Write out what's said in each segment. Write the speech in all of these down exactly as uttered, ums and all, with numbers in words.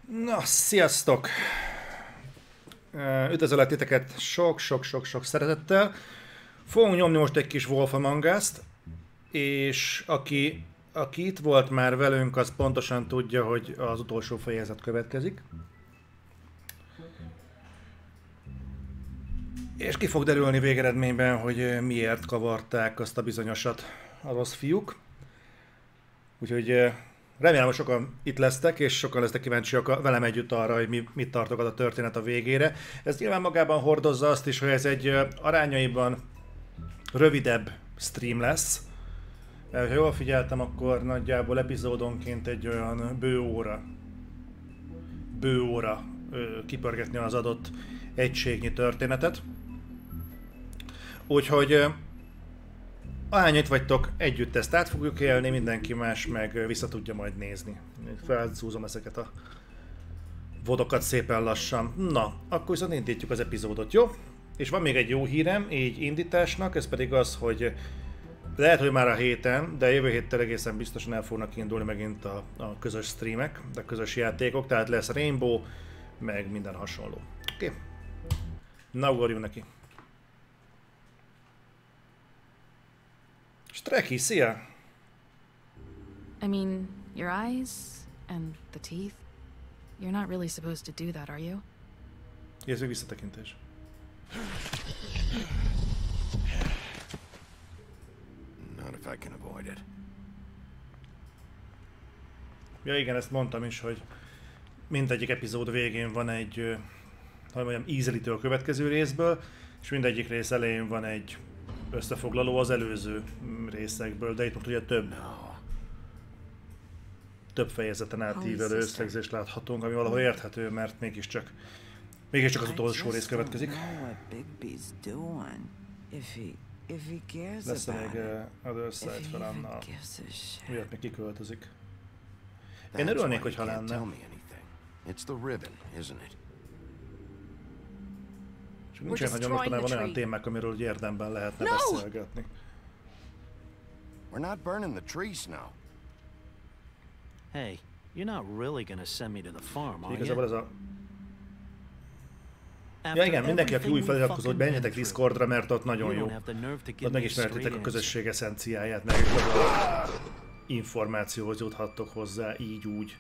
Na, sziasztok! Üdvözöllek titeket sok-sok-sok-sok szeretettel. Fogunk nyomni most egy kis Wolf Among Us-t, és aki, aki itt volt már velünk, az pontosan tudja, hogy az utolsó fejezet következik. És ki fog derülni végeredményben, hogy miért kavarták azt a bizonyosat a rossz fiúk. Úgyhogy remélem, hogy sokan itt lesztek, és sokan lesztek kíváncsiak velem együtt arra, hogy mi, mit tartogat a történet a végére. Ez nyilván magában hordozza azt is, hogy ez egy arányaiban rövidebb stream lesz. Ha jól figyeltem, akkor nagyjából epizódonként egy olyan bő óra, bő óra kipörgetni az adott egységnyi történetet. Úgyhogy ahány itt vagytok, együtt ezt át fogjuk élni, mindenki más meg vissza tudja majd nézni. Felzúzom ezeket a vodokat szépen lassan. Na, akkor viszont indítjuk az epizódot, jó? És van még egy jó hírem, így indításnak, ez pedig az, hogy lehet, hogy már a héten, de jövő héttel egészen biztosan el fognak indulni megint a, a közös streamek, a közös játékok, tehát lesz Rainbow, meg minden hasonló. Oké? Okay. Na, ugorjunk neki. Streki, szia! I mean, your eyes and the teeth. You're not really supposed to do that, are you? Érző visszatekintés. Not if I can avoid it. Ja igen, ezt mondtam is, hogy mindegyik epizód végén van egy, hogy mondjam, ízelítő a következő részből, és mindegyik rész elején van egy összefoglaló az előző részekből, de itt most ugye több, több fejezeten átívelő összegzést láthatunk, ami valahol érthető, mert mégiscsak, mégiscsak az utolsó rész következik. Lesz még uh, Other Side fel annal, miatt még kiköltözik. Én örülnék, hogyha lenne. És nincsen nagyon mostanában olyan témák, amiről érdemben lehetne no! beszélgetni. We're not burning the trees now. Hey, you're not really gonna send me to the farm, are Igazából ez you? a... Ja igen, mindenki, aki új feliratkozó, hogy menjetek Discordra, mert ott nagyon jó. Ott megismertitek a közösség eszenciáját, meg a információhoz juthattok hozzá, így úgy.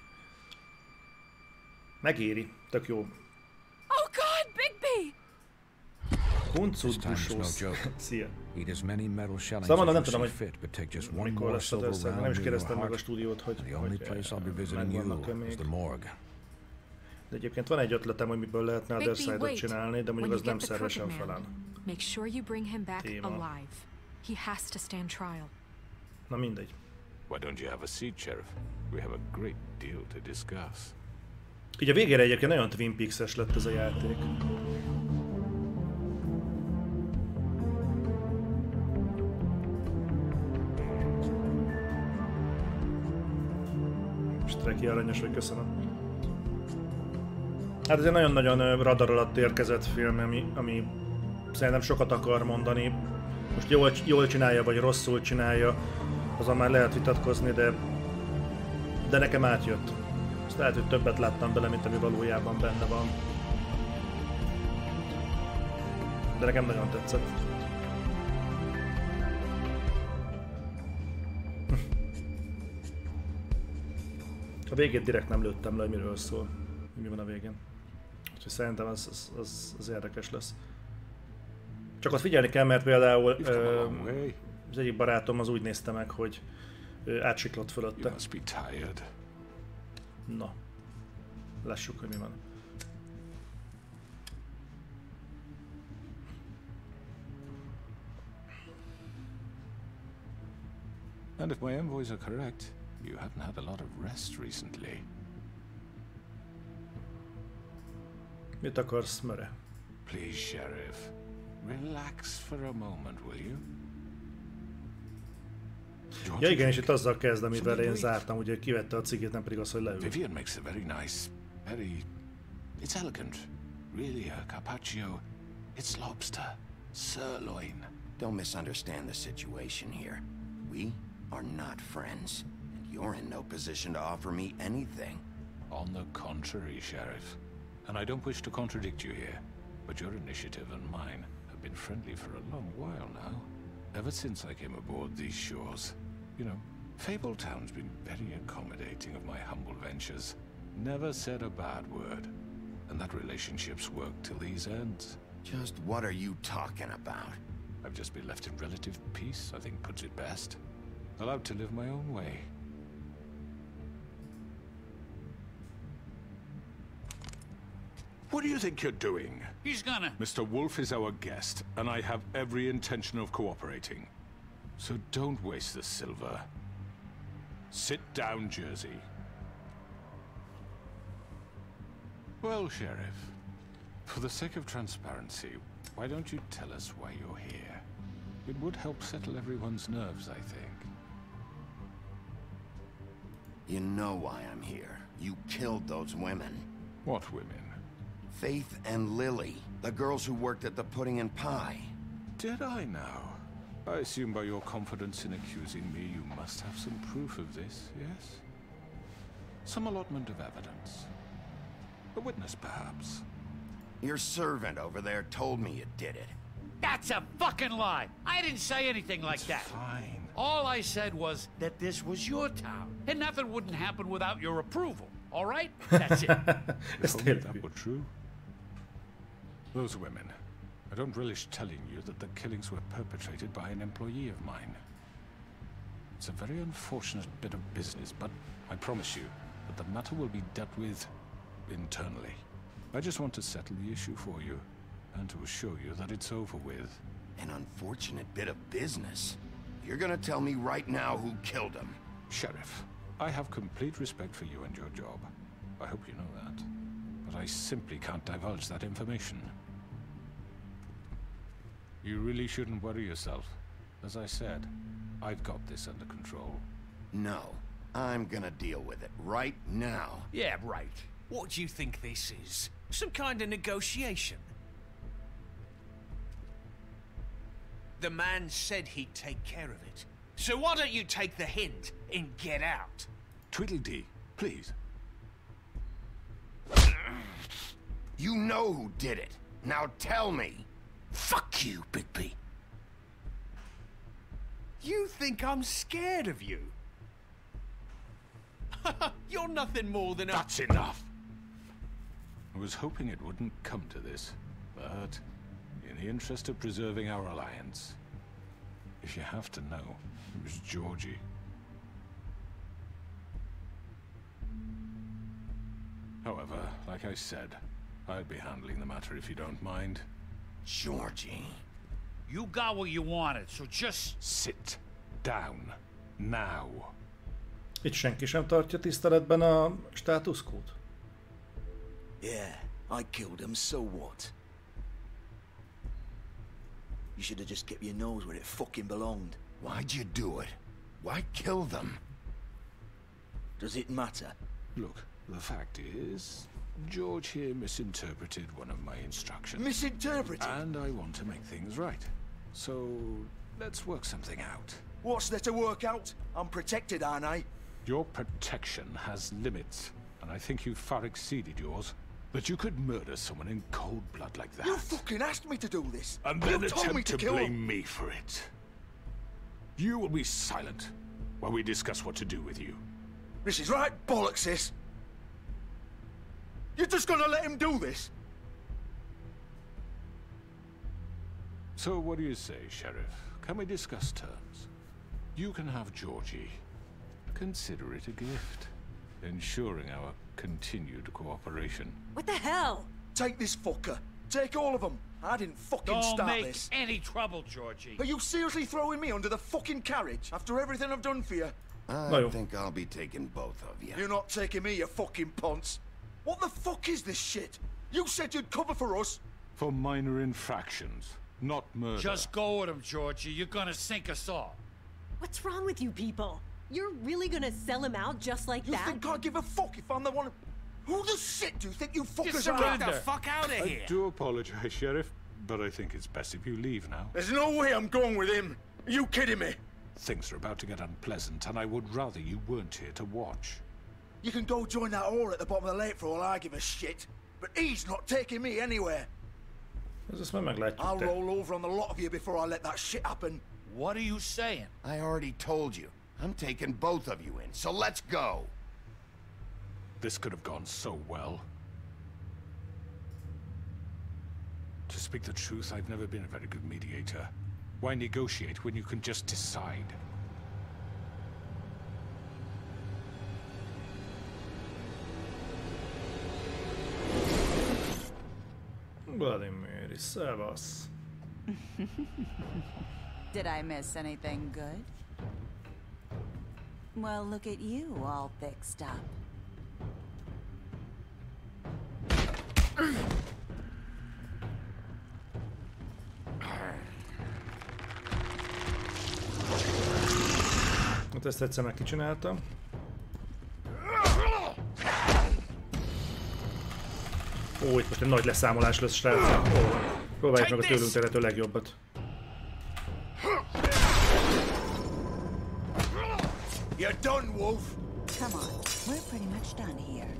Megéri, tök jó. Oh God, Bigby! Kuncut busósz. Szia. Szóval Szóval mondom, nem tudom, hogy mikor lesz az összeg, nem is kérdeztem meg a stúdiót, hogy, hogy megvannak-e még. De egyébként van egy ötletem, hogy miből lehetne Other Side-ot csinálni, de mondjuk az nem szervesen felán. Téma. Na mindegy. Why don't you have a seat, Sheriff? We have a great deal to discuss. Így a végére egyébként nagyon Twin Peaks-es lett ez a játék. Streki aranyos, hogy köszönöm. Hát ez egy nagyon-nagyon radar alatt érkezett film, ami, ami szerintem sokat akar mondani. Most jól, jól csinálja, vagy rosszul csinálja, azon már lehet vitatkozni, de, de nekem átjött. Azt lehet, hogy többet láttam bele, mint ami valójában benne van. De nekem nagyon tetszett. A végét direkt nem lőttem le, hogy miről szól, mi van a végén. Úgyhogy szerintem az, az, az, az érdekes lesz. Csak azt figyelni kell, mert például ö, az egyik barátom az úgy nézte meg, hogy ö, átsiklott fölötte. Na, lássuk, hogy mi van. And if my envoys are correct, you haven't had a lot of rest recently. Mit akarsz, Möre? Please, Sheriff, relax for a moment, will you? Ja igen, és itt azzal kezd, amivel én zártam, ugye kivette a cigét, nem pedig az, hogy leül. Vivian makes a very nice, very... It's elegant. Really, a carpaccio. It's lobster. Sirloin. Don't misunderstand the situation here. We are not friends, and you're in no position to offer me anything. On the contrary, Sheriff. And I don't wish to contradict you here, but your initiative and mine have been friendly for a long while now. Ever since I came aboard these shores. You know, Fabletown's been very accommodating of my humble ventures. Never said a bad word. And that relationship's worked till these ends. Just what are you talking about? I've just been left in relative peace, I think puts it best. Allowed to live my own way. What do you think you're doing? He's gonna... Mister Wolf is our guest, and I have every intention of cooperating. So don't waste the silver. Sit down, Jersey. Well, Sheriff, for the sake of transparency, why don't you tell us why you're here? It would help settle everyone's nerves, I think. You know why I'm here. You killed those women. What women? Faith and Lily, the girls who worked at the Pudding and Pie. Did I now? I assume by your confidence in accusing me, you must have some proof of this, yes? Some allotment of evidence. A witness, perhaps. Your servant over there told me you did it. That's a fucking lie! I didn't say anything like It's that. fine. All I said was that this was your town, and nothing wouldn't happen without your approval. All right? That's it. Ez If only tényleg that hülye. were true. Those women. I don't relish telling you that the killings were perpetrated by an employee of mine. It's a very unfortunate bit of business, but I promise you that the matter will be dealt with internally. I just want to settle the issue for you, and to assure you that it's over with. An unfortunate bit of business. You're gonna tell me right now who killed him. Sheriff, I have complete respect for you and your job. I hope you know that. But I simply can't divulge that information. You really shouldn't worry yourself. As I said, I've got this under control. No, I'm gonna deal with it right now. Yeah, right. What do you think this is? Some kind of negotiation? The man said he'd take care of it. So why don't you take the hint and get out? Tweedledee, please. You know who did it. Now tell me. Fuck you, Bigby. You think I'm scared of you? You're nothing more than a... That's enough! I was hoping it wouldn't come to this, but in the interest of preserving our alliance, if you have to know, it was Georgie. However, like I said, I'd be handling the matter if you don't mind. Georgie. You got what you wanted, so just... Sit down. Now. Itt senki sem tartja tiszteletben a státuszkót? Yeah, I killed him, so what? You should have just kept your nose where it fucking belonged. Why'd you do it? Why kill them? Does it matter? Look, the fact is, George here misinterpreted one of my instructions. Misinterpreted? And I want to make things right. So, let's work something out. What's there to work out? I'm protected, aren't I? Your protection has limits, and I think you've far exceeded yours. That you could murder someone in cold blood like that. You fucking asked me to do this. And then you told me attempt to, to kill blame him. me for it. You will be silent while we discuss what to do with you. This is right bollocks, this. You're just gonna let him do this? So what do you say, Sheriff? Can we discuss terms? You can have Georgie. Consider it a gift, ensuring our continued cooperation. What the hell? Take this fucker. Take all of them. I didn't fucking Don't start make this. any trouble, Georgie. Are you seriously throwing me under the fucking carriage after everything I've done for you? I No. think I'll be taking both of you. You're not taking me, you fucking ponce. What the fuck is this shit? You said you'd cover for us. For minor infractions, not murder. Just go with him, Georgie. You're gonna sink us all. What's wrong with you people? You're really gonna sell him out just like You that? think I give a fuck if I'm the one? Who the shit do you think you fuckers are? surrender. Get the fuck out of I here! do apologize, Sheriff, but I think it's best if you leave now. There's no way I'm going with him. Are you kidding me? Things are about to get unpleasant, and I would rather you weren't here to watch. You can go join that whore at the bottom of the lake for all I give a shit. But he's not taking me anywhere. Ez már meglátjuk, I'll te. roll over on the lot of you before I let that shit happen. What are you saying? I already told you. I'm taking both of you in, so let's go. This could have gone so well. To speak the truth, I've never been a very good mediator. Why negotiate when you can just decide? Bloody Mary, szevasz. Did I miss anything good? Well, look at you, all fixed up. Hát ezt egyszer meg kicsináltam. Ó, itt most egy nagy leszámolás lesz, srácok. Ó, próbáljuk meg a tőlünk telhető legjobbat. You're done, Wolf. Come on, we're pretty much done here.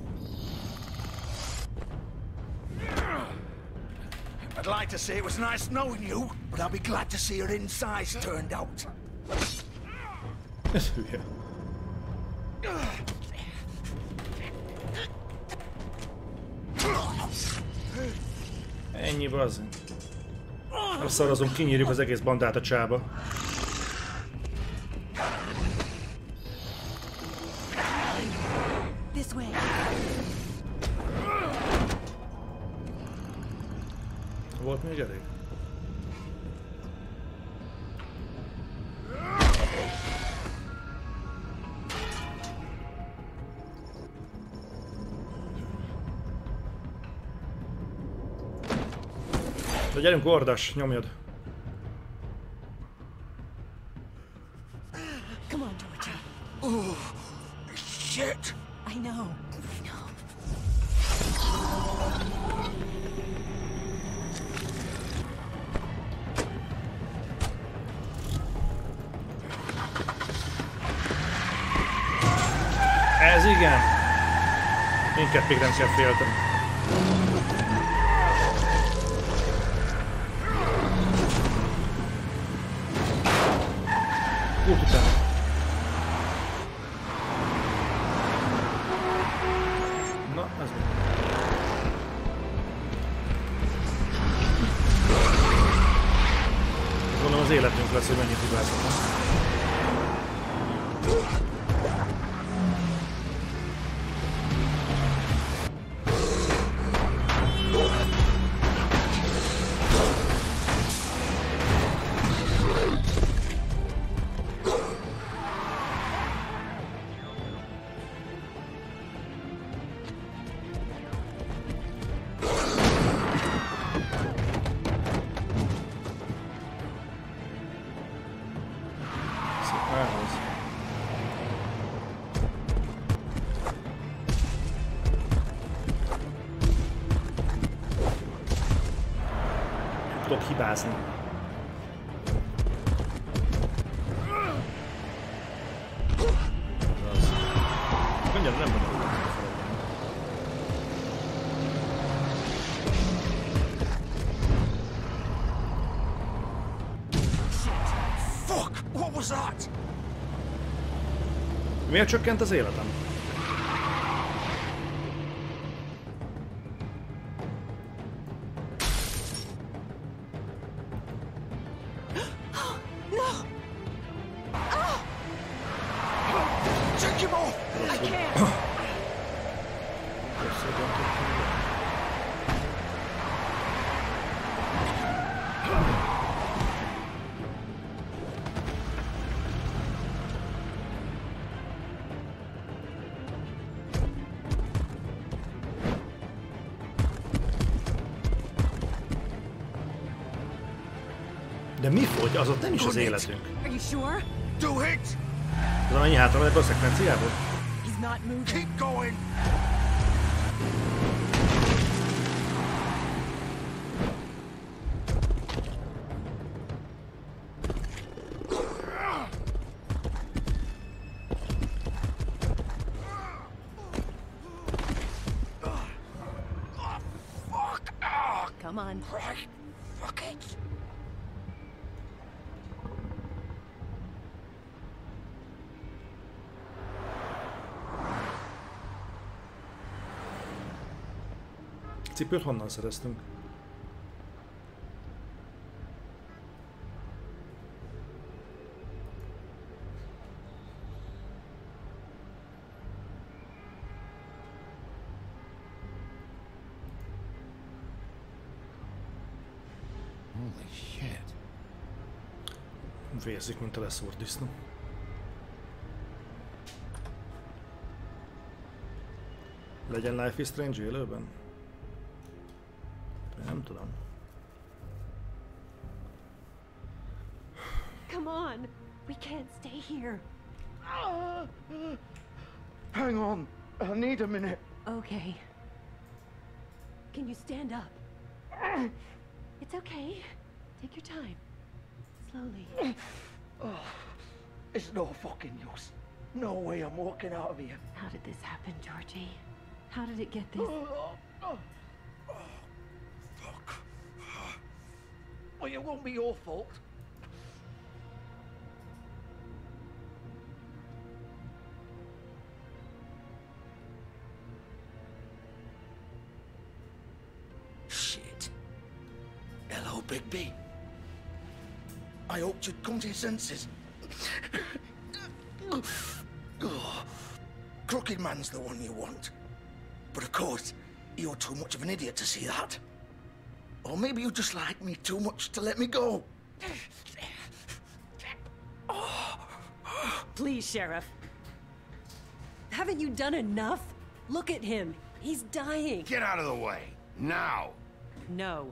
I'd like to say it was nice knowing you, but I'll be glad to see your insides turned out. Ez hülye. Ennyi bazd. Elszarrazunk, kinyírjuk az egész bandát a csába. This way. Volt még elég? De gyerünk, Ordas, nyomjad! Come on, Georgie. Oh, shit! I know. I know. Ez igen! Minket még nem kell féltem. Út utána. Na, ez mi? Gondolom az életünk lesz, hogy mennyit hibázhatunk. Tudok hibázni. Az. Mondjam, nem vagyok. Fuck! What was that? Miért csökkent az életem? De mi fogy? Az ott nem is az életünk. Are you sure? Do it! Tudom, ennyi hátra van a szekvenciából? He's not moving. Keep going! Come on. Right. Fuck it. Cipőt honnan szereztünk? Holy shit. Vérzik, mint a leszúrt disznó. Legyen Life is Strange élőben? Nem tudom. Come on. We can't stay here. Hang on. I need a minute. Okay. Can you stand up? It's okay. Take your time. Slowly. Oh, it's no fucking use. No way I'm walking out of here. How did this happen, Georgie? How did it get this? Oh, oh, oh, fuck. Well, it won't be your fault. Shit. Hello, Bigby. I hoped you'd come to your senses. Oh, Crooked Man's the one you want. But of course, you're too much of an idiot to see that. Or maybe you just like me too much to let me go. Please, Sheriff. Haven't you done enough? Look at him. He's dying. Get out of the way. Now. No.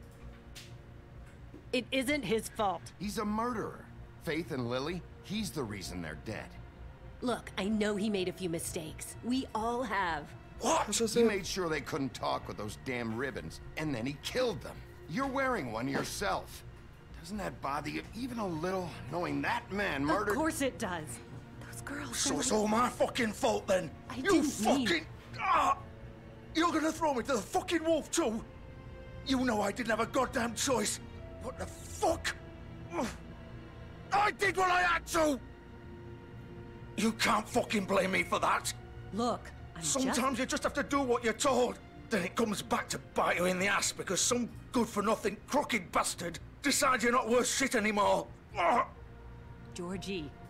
It isn't his fault. He's a murderer. Faith and Lily, he's the reason they're dead. Look, I know he made a few mistakes. We all have. What? He made sure they couldn't talk with those damn ribbons, and then he killed them. You're wearing one yourself. Doesn't that bother you even a little, knowing that man murdered... Of course it does. Those girls... So it's all my fucking fault then? I you didn't fucking... mean... Ah! You're gonna throw me to the fucking wolf too? You know I didn't have a goddamn choice. What the fuck? I did what I had to! You can't fucking blame me for that. Look, I'm Sometimes just... you just have to do what you're told. Then it comes back to bite you in the ass because some good-for-nothing crooked bastard decides you're not worth shit anymore. Georgie.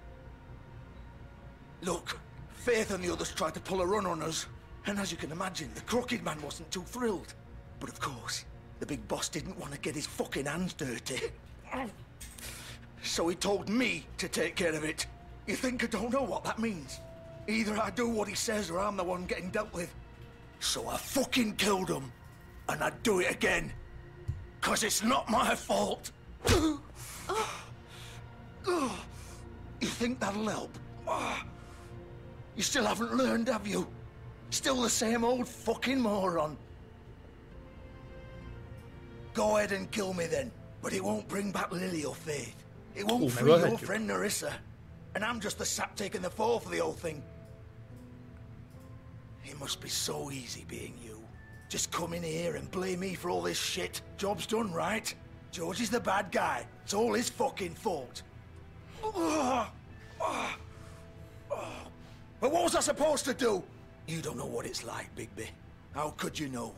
Look, Faith and the others tried to pull a run on us. And as you can imagine, the Crooked Man wasn't too thrilled. But of course, the big boss didn't want to get his fucking hands dirty. So he told me to take care of it. You think I don't know what that means? Either I do what he says or I'm the one getting dealt with. So I fucking killed him. And I'd do it again. Cause it's not my fault. You think that'll help? You still haven't learned, have you? Still the same old fucking moron. Go ahead and kill me then. But it won't bring back Lily or Faith. It won't Oh, free go ahead, your you- friend Narissa. And I'm just the sap taking the fall for the whole thing. It must be so easy being you. Just come in here and blame me for all this shit. Job's done, right? George is the bad guy. It's all his fucking fault. But what was I supposed to do? You don't know what it's like, Bigby. How could you know?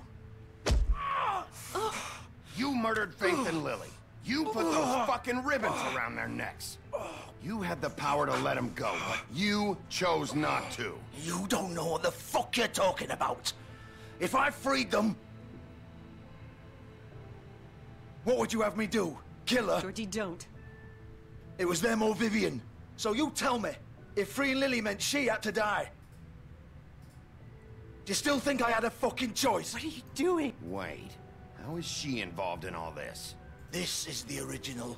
You murdered Faith and Lily. You put those fucking ribbons around their necks. You had the power to let them go, but you chose not to. You don't know what the fuck you're talking about. If I freed them... What would you have me do? Kill her? Georgie, don't. It was them or Vivian. So you tell me, if freeing Lily meant she had to die. Do you still think I had a fucking choice? What are you doing? Wait, how is she involved in all this? This is the original.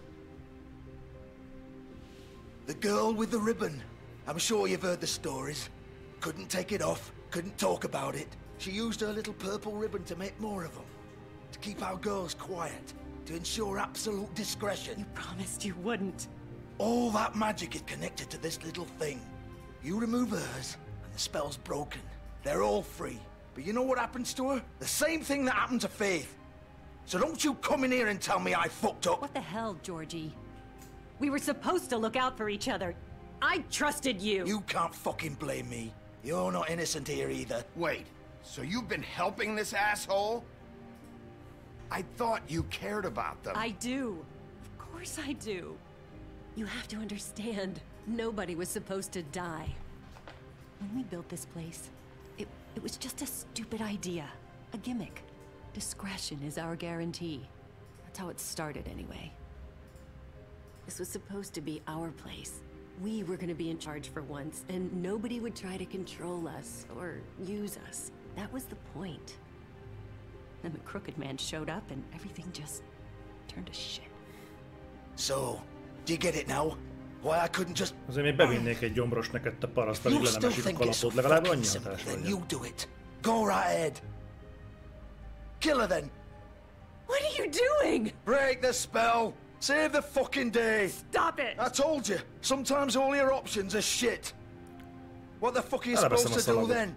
The girl with the ribbon. I'm sure you've heard the stories. Couldn't take it off, couldn't talk about it. She used her little purple ribbon to make more of them. To keep our girls quiet. To ensure absolute discretion. You promised you wouldn't. All that magic is connected to this little thing. You remove hers, and the spell's broken. They're all free. But you know what happens to her? The same thing that happened to Faith. So don't you come in here and tell me I fucked up. What the hell, Georgie? We were supposed to look out for each other. I trusted you. You can't fucking blame me. You're not innocent here either. Wait, so you've been helping this asshole? I thought you cared about them. I do. Of course I do. You have to understand, nobody was supposed to die. When we built this place, it, it was just a stupid idea. A gimmick. Discretion is our guarantee. That's how it started anyway. This was supposed to be our place. We were gonna be in charge for once, and nobody would try to control us or use us. That was the point. Then the Crooked Man showed up and everything just turned to shit. So, do you get it now? Why I couldn't just... Azért még bevinnék egy gyombros neked te paraszt, amíg le nem esik a kalapod, legalább annyi hatás Then legyen. you do it. Go right ahead. Kill her then. What are you doing? Break the spell. Save the fucking day. Stop it! I told you, sometimes all your options are shit. What the fuck are you Eleveszem supposed a to do szalagot. then?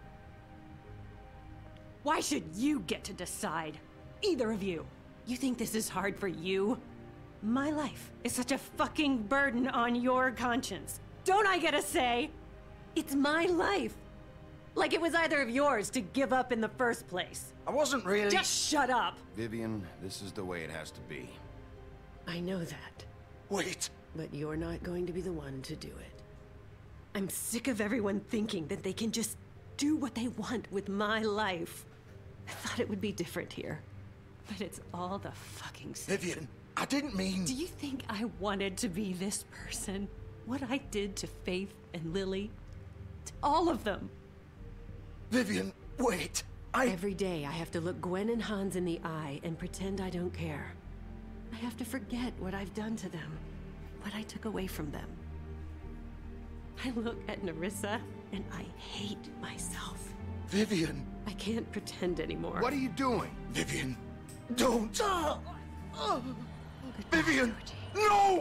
Why should you get to decide? Either of you. You think this is hard for you? My life is such a fucking burden on your conscience. Don't I get a say? It's my life. Like it was either of yours to give up in the first place. I wasn't really... Just shut up. Vivian, this is the way it has to be. I know that. Wait. But you're not going to be the one to do it. I'm sick of everyone thinking that they can just do what they want with my life. I thought it would be different here. But it's all the fucking same. Vivian, I didn't mean... Do you think I wanted to be this person? What I did to Faith and Lily? To all of them. Vivian, wait. I... Every day I have to look Gwen and Hans in the eye and pretend I don't care. I have to forget what I've done to them. What I took away from them. I look at Nerissa and I hate myself. Vivian. I can't pretend anymore. What are you doing? Vivian, don't. Uh, uh, Vivian, no!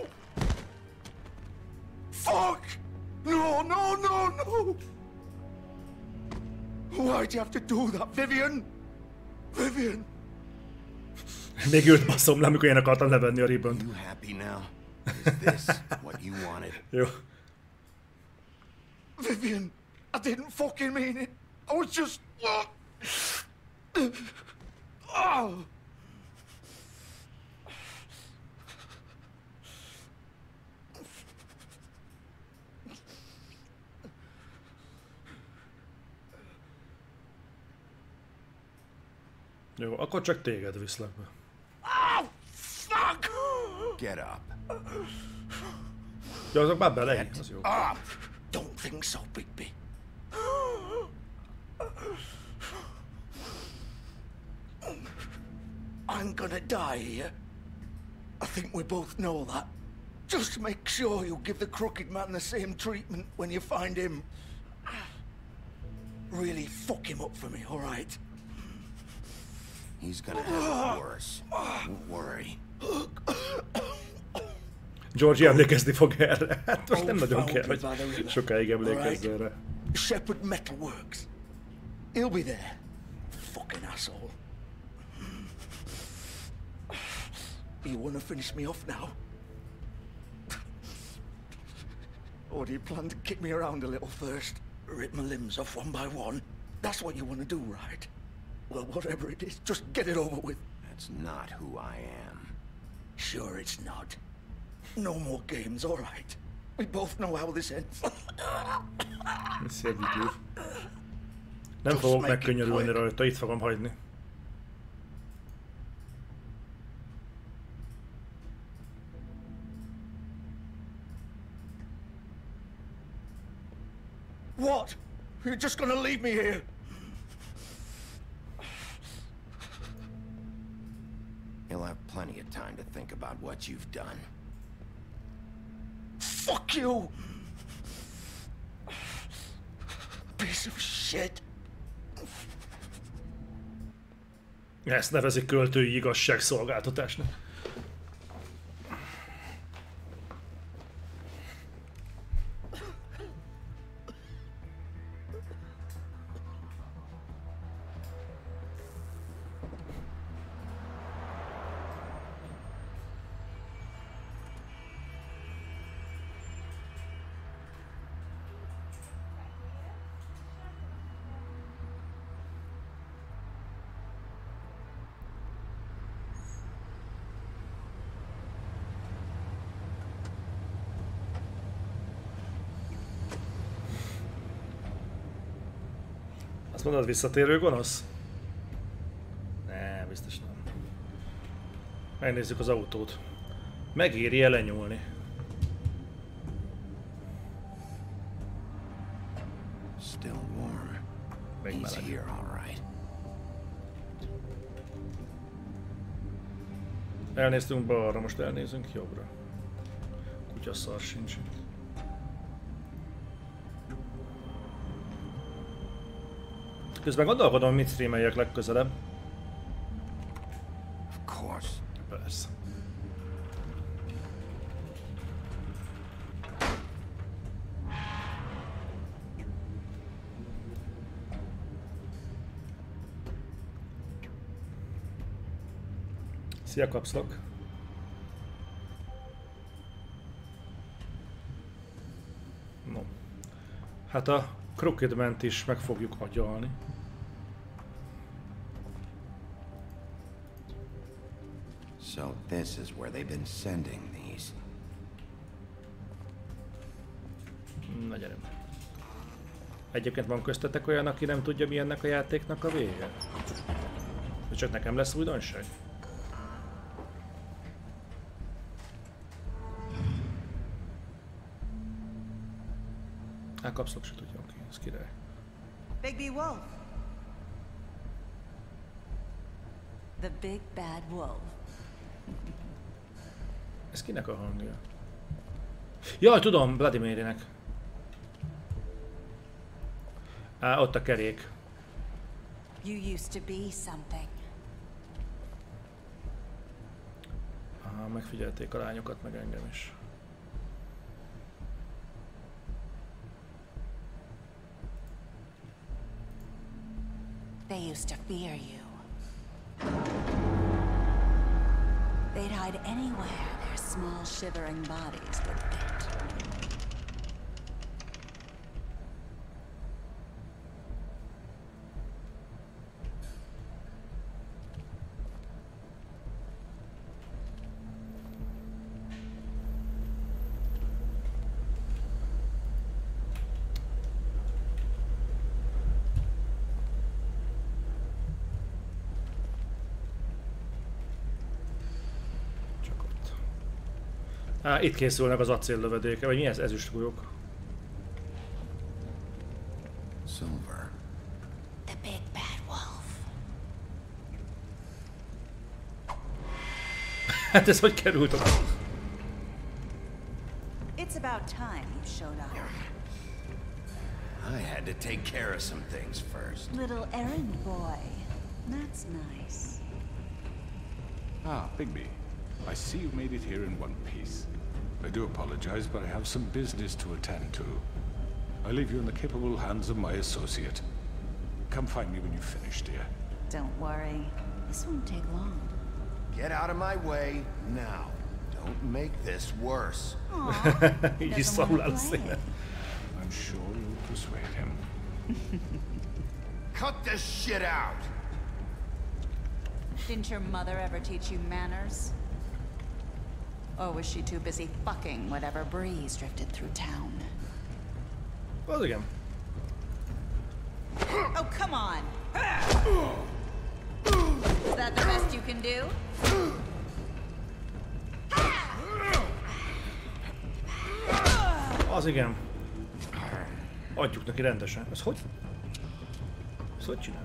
Fuck! No, no, no, no! Why'd you have to do that, Vivian? Vivian! Még őt baszom le, amikor én akartam levenni a ribbont. You happy now? Is this what you wanted? Jó. Vivian, I didn't fucking mean it. I was just... Oh. Jó, akkor csak téged viszlek be. Oh, fuck! Get up. Ja, azok már bele, az jó. Up! Don't think so, Bigby. I'm gonna die here. I think we both know that. Just make sure you give the Crooked Man the same treatment when you find him. Really fuck him up for me, all right? He's gonna have it worse. Don't worry. Georgie emlékezni fog erre. Hát most nem nagyon kell, hogy sokáig emlékezz erre. Shepherd Metalworks. He'll be there. Fucking asshole. You wanna finish me off now? Or do you plan to kick me around a little first? Rip my limbs off one by one? That's what you wanna do, right? Well, whatever it is, just get it over with. That's not who I am. Sure it's not. No more games, all right? We both know how this ends. Szép gyűr. Nem fogok megkönnyörülni rajta, itt fogom hagyni. What? You're just gonna leave me here? You'll have plenty of time to think about what you've done. Fuck you! Piece of shit. Ezt nevezik költői igazságszolgáltatásnak. mondod, visszatérő gonosz? Ne, biztos nem. Megnézzük az autót. Megéri-e lenyúlni? Still warm. He's here, all right. Elnéztünk balra, most elnézünk jobbra. Kutyaszar sincs itt. Közben gondolkodom, mit streameljek legközelebb. Of course. Persze. Szia, kapszlok! No. Hát a Crookedment is meg fogjuk agyalni. So this is where they've been sending these. Na gyerünk. Egyébként van köztetek olyan, aki nem tudja, mi ennek a játéknak a vége? Vagy csak nekem lesz újdonság? Hát kapszlok se tudja, oké, ez király. Bigby Wolf. The big bad wolf. Ez kinek a hangja? Jaj, tudom, Vladimirinek. Á, ott a kerék. You used to be something. Aha, megfigyelték a lányokat, meg engem is. They used to fear you. They'd hide anywhere their small shivering bodies would fit. Á, itt készülnek az acéllövedéke, vagy mi ez? Ezüstgolyók. Silver. The big bad wolf. Hát ez hogy került oda? It's about time you showed up. I had to take care of some things first. Little errand boy. That's nice. Ah, Bigby. I see you made it here in one piece. I do apologize, but I have some business to attend to. I leave you in the capable hands of my associate. Come find me when you've finished, dear. Don't worry. This won't take long. Get out of my way now. Don't make this worse. Így is szól el a színen. I'm sure you'll persuade him. Cut this shit out! Didn't your mother ever teach you manners? Or was she too busy fucking whatever breeze drifted through town? Az igen. Oh, come on! Is that the best you can do? Az igen. Adjuk neki rendesen. Ez hogy? Ez hogy csinálja?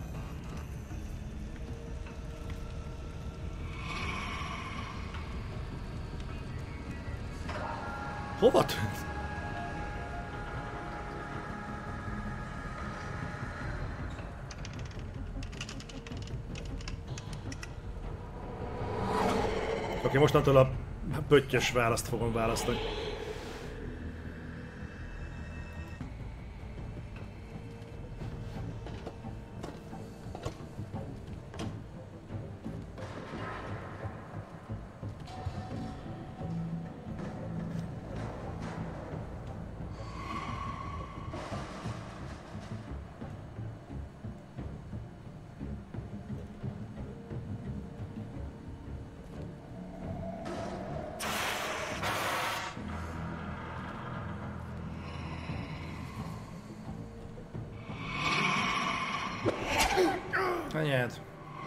Hova tűnt? Oké, okay, mostantól a pöttyös választ fogom választani. Anyád.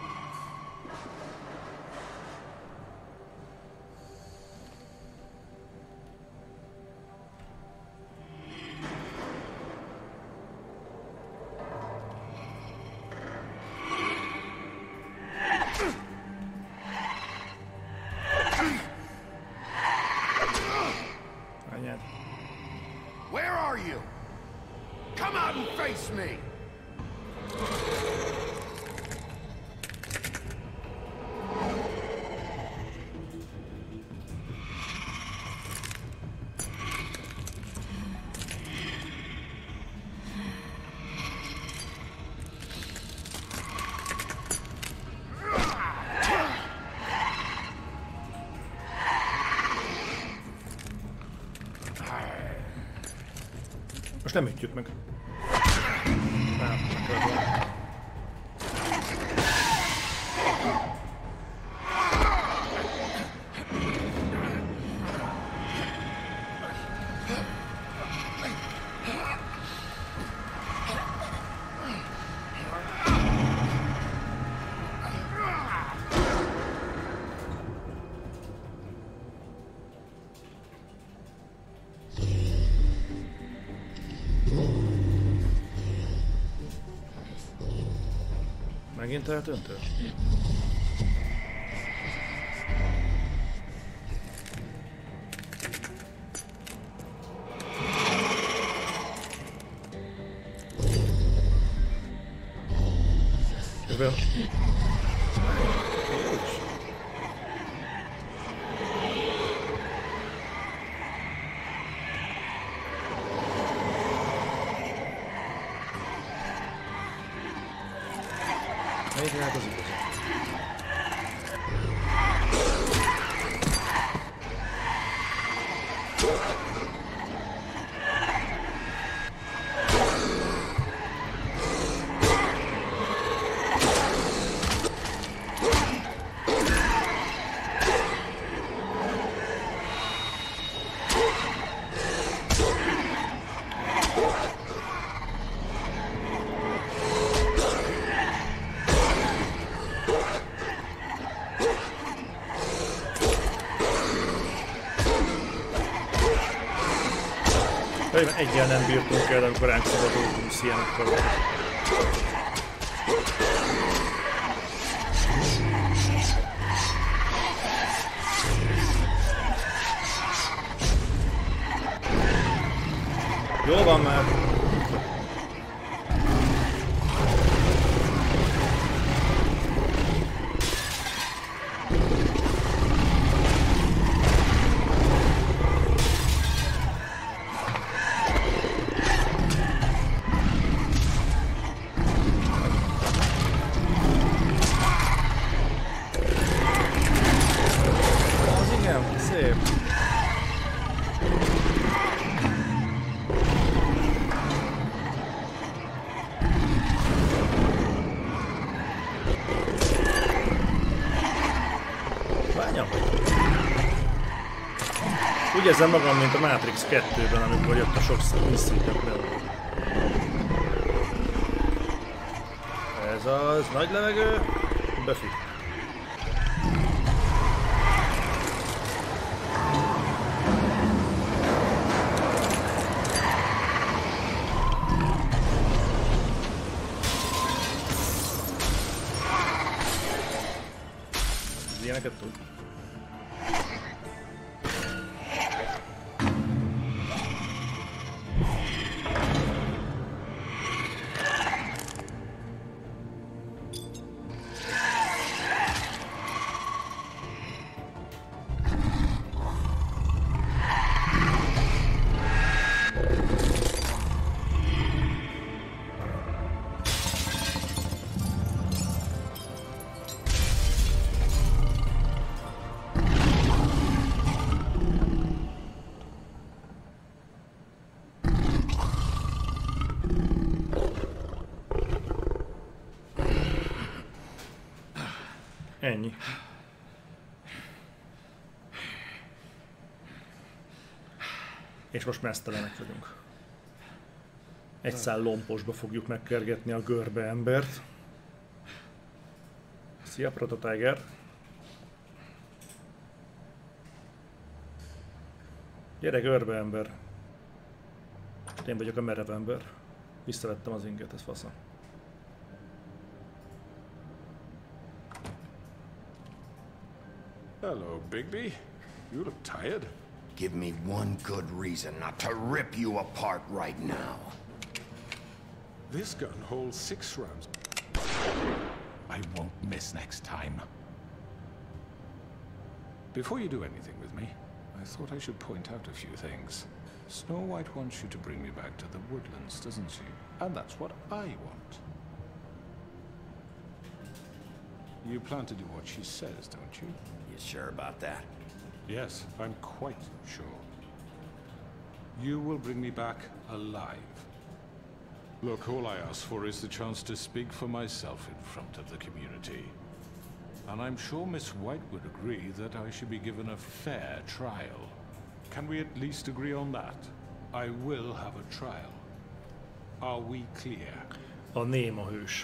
Where are you? Come out and face me! Most nem ütjük meg. Nem, nem kell. Megint eltöntő? Közben... Melyik lehet az igazi? Egyen nem bírtunk el, amikor ránk szabadul húsz ilyenekkel. Jól van már. Úgy érzem magam, mint a Matrix kettőben, amikor jött a sok missziót le. Ez az nagy levegő, befi. Ilyeneket tud. Ennyi. És most meztelenek vagyunk. Egy szál lomposba fogjuk megkergetni a görbe embert. Szia, Prototiger. Gyere, görbe ember. Én vagyok a merev ember. Visszavettem az inget, ez fasza. Hello, Bigby. You look tired. Give me one good reason not to rip you apart right now. This gun holds six rounds. I won't miss next time. Before you do anything with me, I thought I should point out a few things. Snow White wants you to bring me back to the woodlands, doesn't she? And that's what I want. You plan to do what she says, don't you? You sure about that? Yes, I'm quite sure. You will bring me back alive. Look, all I ask for is the chance to speak for myself in front of the community. And I'm sure Miss White would agree that I should be given a fair trial. Can we at least agree on that? I will have a trial. Are we clear? A Néma hős.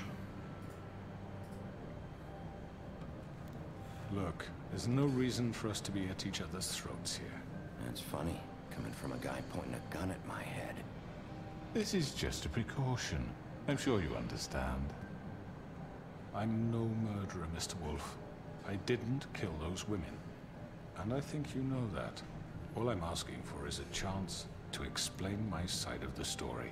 Look, there's no reason for us to be at each other's throats here. That's funny, coming from a guy pointing a gun at my head. This is just a precaution. I'm sure you understand. I'm no murderer, Mister Wolf. I didn't kill those women. And I think you know that. All I'm asking for is a chance to explain my side of the story.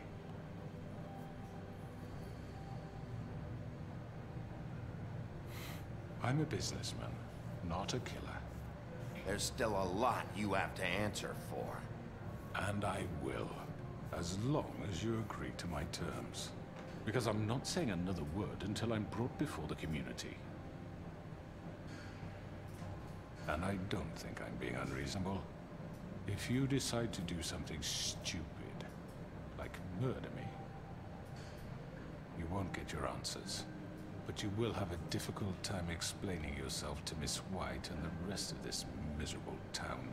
I'm a businessman, not a killer. There's still a lot you have to answer for. And I will, as long as you agree to my terms. Because I'm not saying another word until I'm brought before the community. And I don't think I'm being unreasonable. If you decide to do something stupid, like murder me, you won't get your answers. But you will have a difficult time explaining yourself to Miss White and the rest of this miserable town.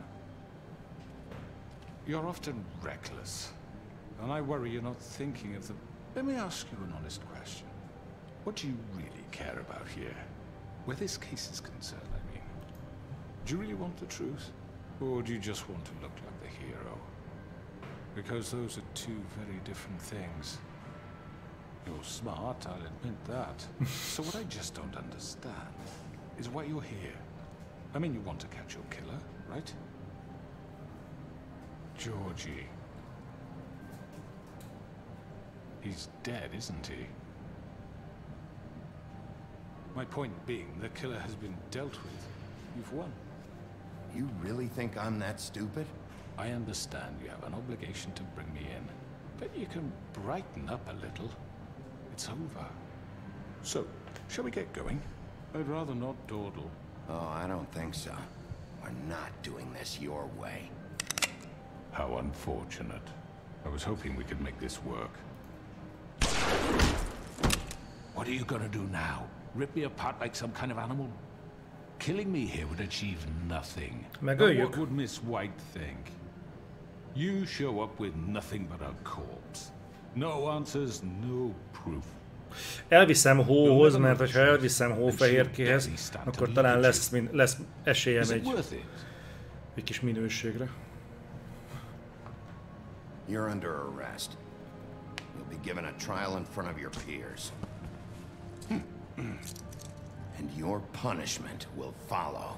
You're often reckless, and I worry you're not thinking of the... Let me ask you an honest question. What do you really care about here? Where this case is concerned, I mean. Do you really want the truth? Or do you just want to look like the hero? Because those are two very different things. You're smart, I'll admit that. So what I just don't understand is why you're here. I mean, you want to catch your killer, right? Georgie. He's dead, isn't he? My point being, the killer has been dealt with. You've won. You really think I'm that stupid? I understand you have an obligation to bring me in, but you can brighten up a little. It's over. So, shall we get going? I'd rather not dawdle. Oh, I don't think so. We're not doing this your way. How unfortunate. I was hoping we could make this work. What are you gonna do now? Rip me apart like some kind of animal? Killing me here would achieve nothing. Now, what would Miss White think? You show up with nothing but a corpse. No answers, no proof. Elviszem Hóhoz, mert ha elviszem Hófehérkéhez, akkor talán lesz, lesz esélyem egy, egy kis minőségre. You're under arrest. You'll be given a trial in front of your peers. And your punishment will follow.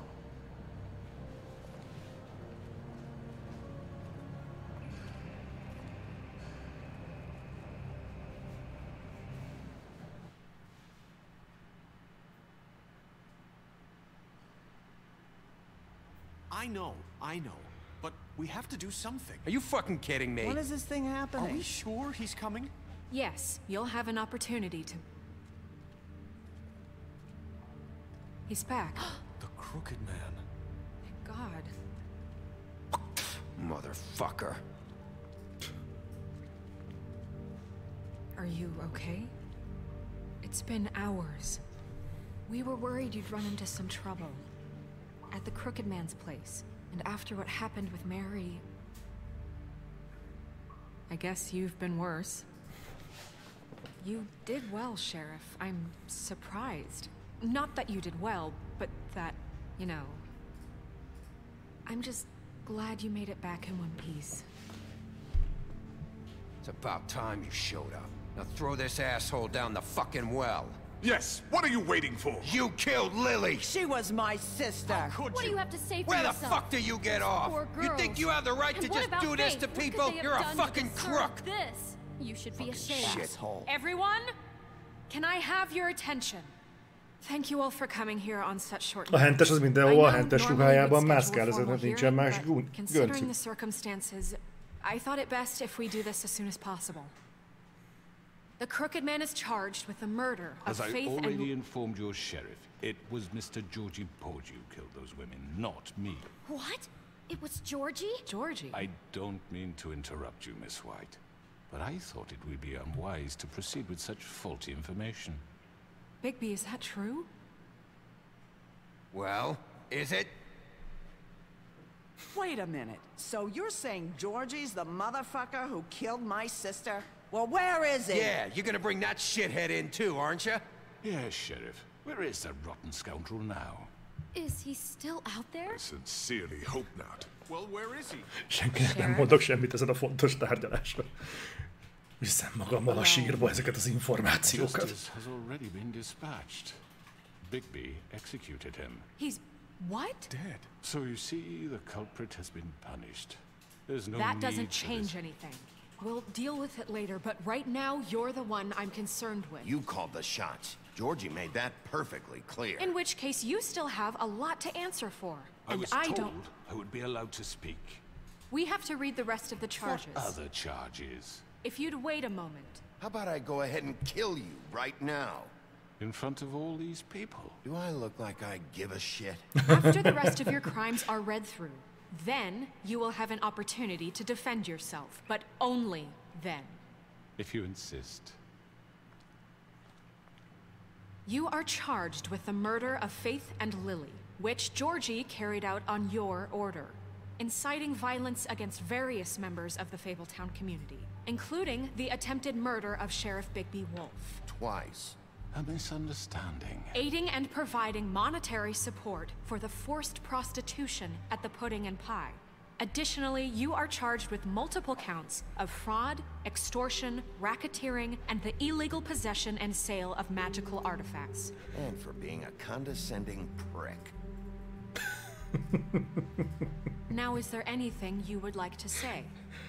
I know, I know. But we have to do something. Are you fucking kidding me? When is this thing happening? Are we sure he's coming? Yes, you'll have an opportunity to... He's back. The Crooked Man. Thank God. Motherfucker. Are you okay? It's been hours. We were worried you'd run into some trouble. At the Crooked Man's place. And after what happened with Mary... I guess you've been worse. You did well, Sheriff. I'm surprised. Not that you did well, but that, you know... I'm just glad you made it back in one piece. It's about time you showed up. Now throw this asshole down the fucking well. Yes, what are you waiting for? You killed Lily! She was my sister. How could What you? do you have to say for Where yourself? the fuck do you get off? Poor You girls. think you have the right And to what just about do this Faith? to What could people? they have You're a done to fucking deserve crook! This. You should be ashamed. Shithole. Everyone, can I have your attention? Thank you all for coming here on such short A notice. hentes az mindenhol a hentes ruhájában mászkál, ezért nincsen más Considering göncük. the circumstances, I thought it best if we do this as soon as possible. The Crooked Man is charged with the murder of As I Faith and... already informed your sheriff, it was Mister Georgie Porgy who killed those women, not me. What? It was Georgie? Georgie? I don't mean to interrupt you, Miss White, but I thought it would be unwise to proceed with such faulty information. Bigby, is that true? Well, is it? Wait a minute. So you're saying Georgie's the motherfucker who killed my sister? Well, where is he? Yeah, you're gonna bring that shithead in too, aren't you? Yes, Sheriff. Where is that rotten scoundrel now? Is he still out there? I sincerely hope not. Well, where is he? Senkinek nem mondok semmit ezen a fontos tárgyalásra. Viszem magammal a sírba ezeket az információkat. Justice has already been dispatched. Bigby executed him. He's... what? Dead. So you see, the culprit has been punished. There's no That need doesn't for change this. anything. We'll deal with it later, but right now, you're the one I'm concerned with. You called the shots. Georgie made that perfectly clear. In which case, you still have a lot to answer for. I And was I told don't... I would be allowed to speak. We have to read the rest of the charges. What other charges? If you'd wait a moment. How about I go ahead and kill you right now? In front of all these people? Do I look like I give a shit? After the rest of your crimes are read through, then you will have an opportunity to defend yourself, but only then. If you insist. You are charged with the murder of Faith and Lily, which Georgie carried out on your order, inciting violence against various members of the Fabletown community, including the attempted murder of Sheriff Bigby Wolf. Twice. A misunderstanding. Aiding and providing monetary support for the forced prostitution at the Pudding and Pie. Additionally, you are charged with multiple counts of fraud, extortion, racketeering, and the illegal possession and sale of magical artifacts. And for being a condescending prick. Now, is there anything you would like to say?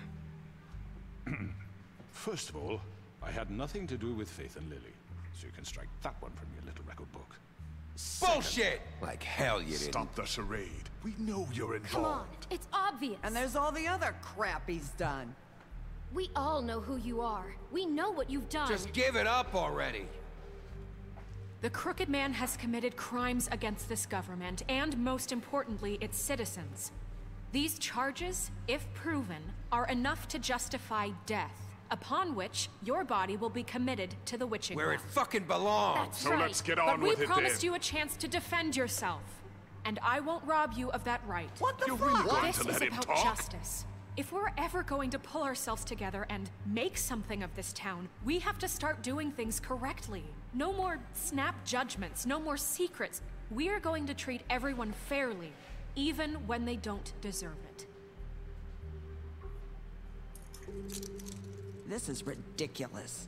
First of all, I had nothing to do with Faith and Lily, so you can strike that one from your little record book. Bullshit! Like hell you didn't. Stop the charade. We know you're involved. Come on, it's obvious. And there's all the other crap he's done. We all know who you are. We know what you've done. Just give it up already. The Crooked Man has committed crimes against this government, and most importantly, its citizens. These charges, if proven, are enough to justify death, upon which your body will be committed to the witching Where well. it fucking belongs. That's So right. let's get but on we with it promised then. you a chance to defend yourself, and I won't rob you of that right. What the You're fuck? really going This to is let him about talk? justice. If we're ever going to pull ourselves together and make something of this town, we have to start doing things correctly. No more snap judgments, no more secrets. We are going to treat everyone fairly, even when they don't deserve it. This is ridiculous.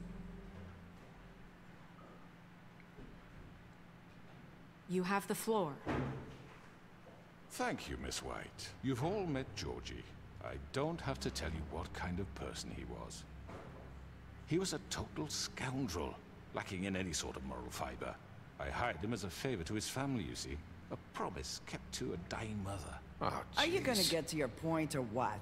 You have the floor. Thank you, Miss White. You've all met Georgie. I don't have to tell you what kind of person he was. He was a total scoundrel, lacking in any sort of moral fiber. I hired him as a favor to his family, you see. A promise kept to a dying mother. Oh, Are you gonna jeez. get to your point or what?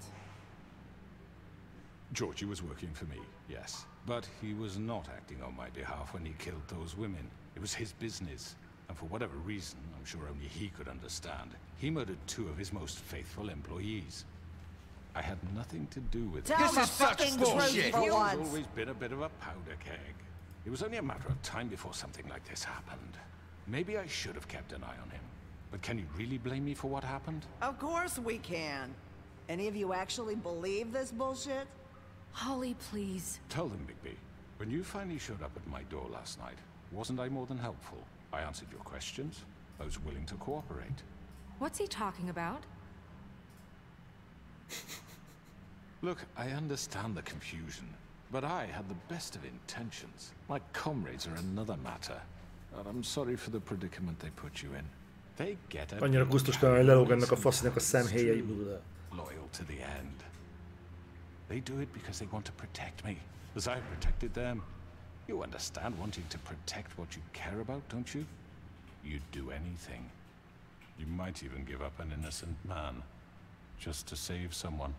Georgie was working for me, yes. But he was not acting on my behalf when he killed those women. It was his business. And for whatever reason, I'm sure only he could understand, he murdered two of his most faithful employees. I had nothing to do with Tell This the is such fucking bullshit. truth for He's once. always been a bit of a powder keg. It was only a matter of time before something like this happened. Maybe I should have kept an eye on him. But can you really blame me for what happened? Of course we can. Any of you actually believe this bullshit? Holly, please. Tell them, Bigby. When you finally showed up at my door last night, wasn't I more than helpful? I answered your questions. I was willing to cooperate. What's he talking about? Look, I understand the confusion, but I had the best of intentions. My comrades are another matter. And I'm sorry for the predicament they put you in. They get a annyira gusztustalan, hogy lelóg ennek a faszinak a szemhéjaiből. Loyal to the end. They do it because they want to protect me, as I protected them. You understand wanting to protect what you care about, don't you? You'd do anything. You might even give up an innocent man, just to save someone.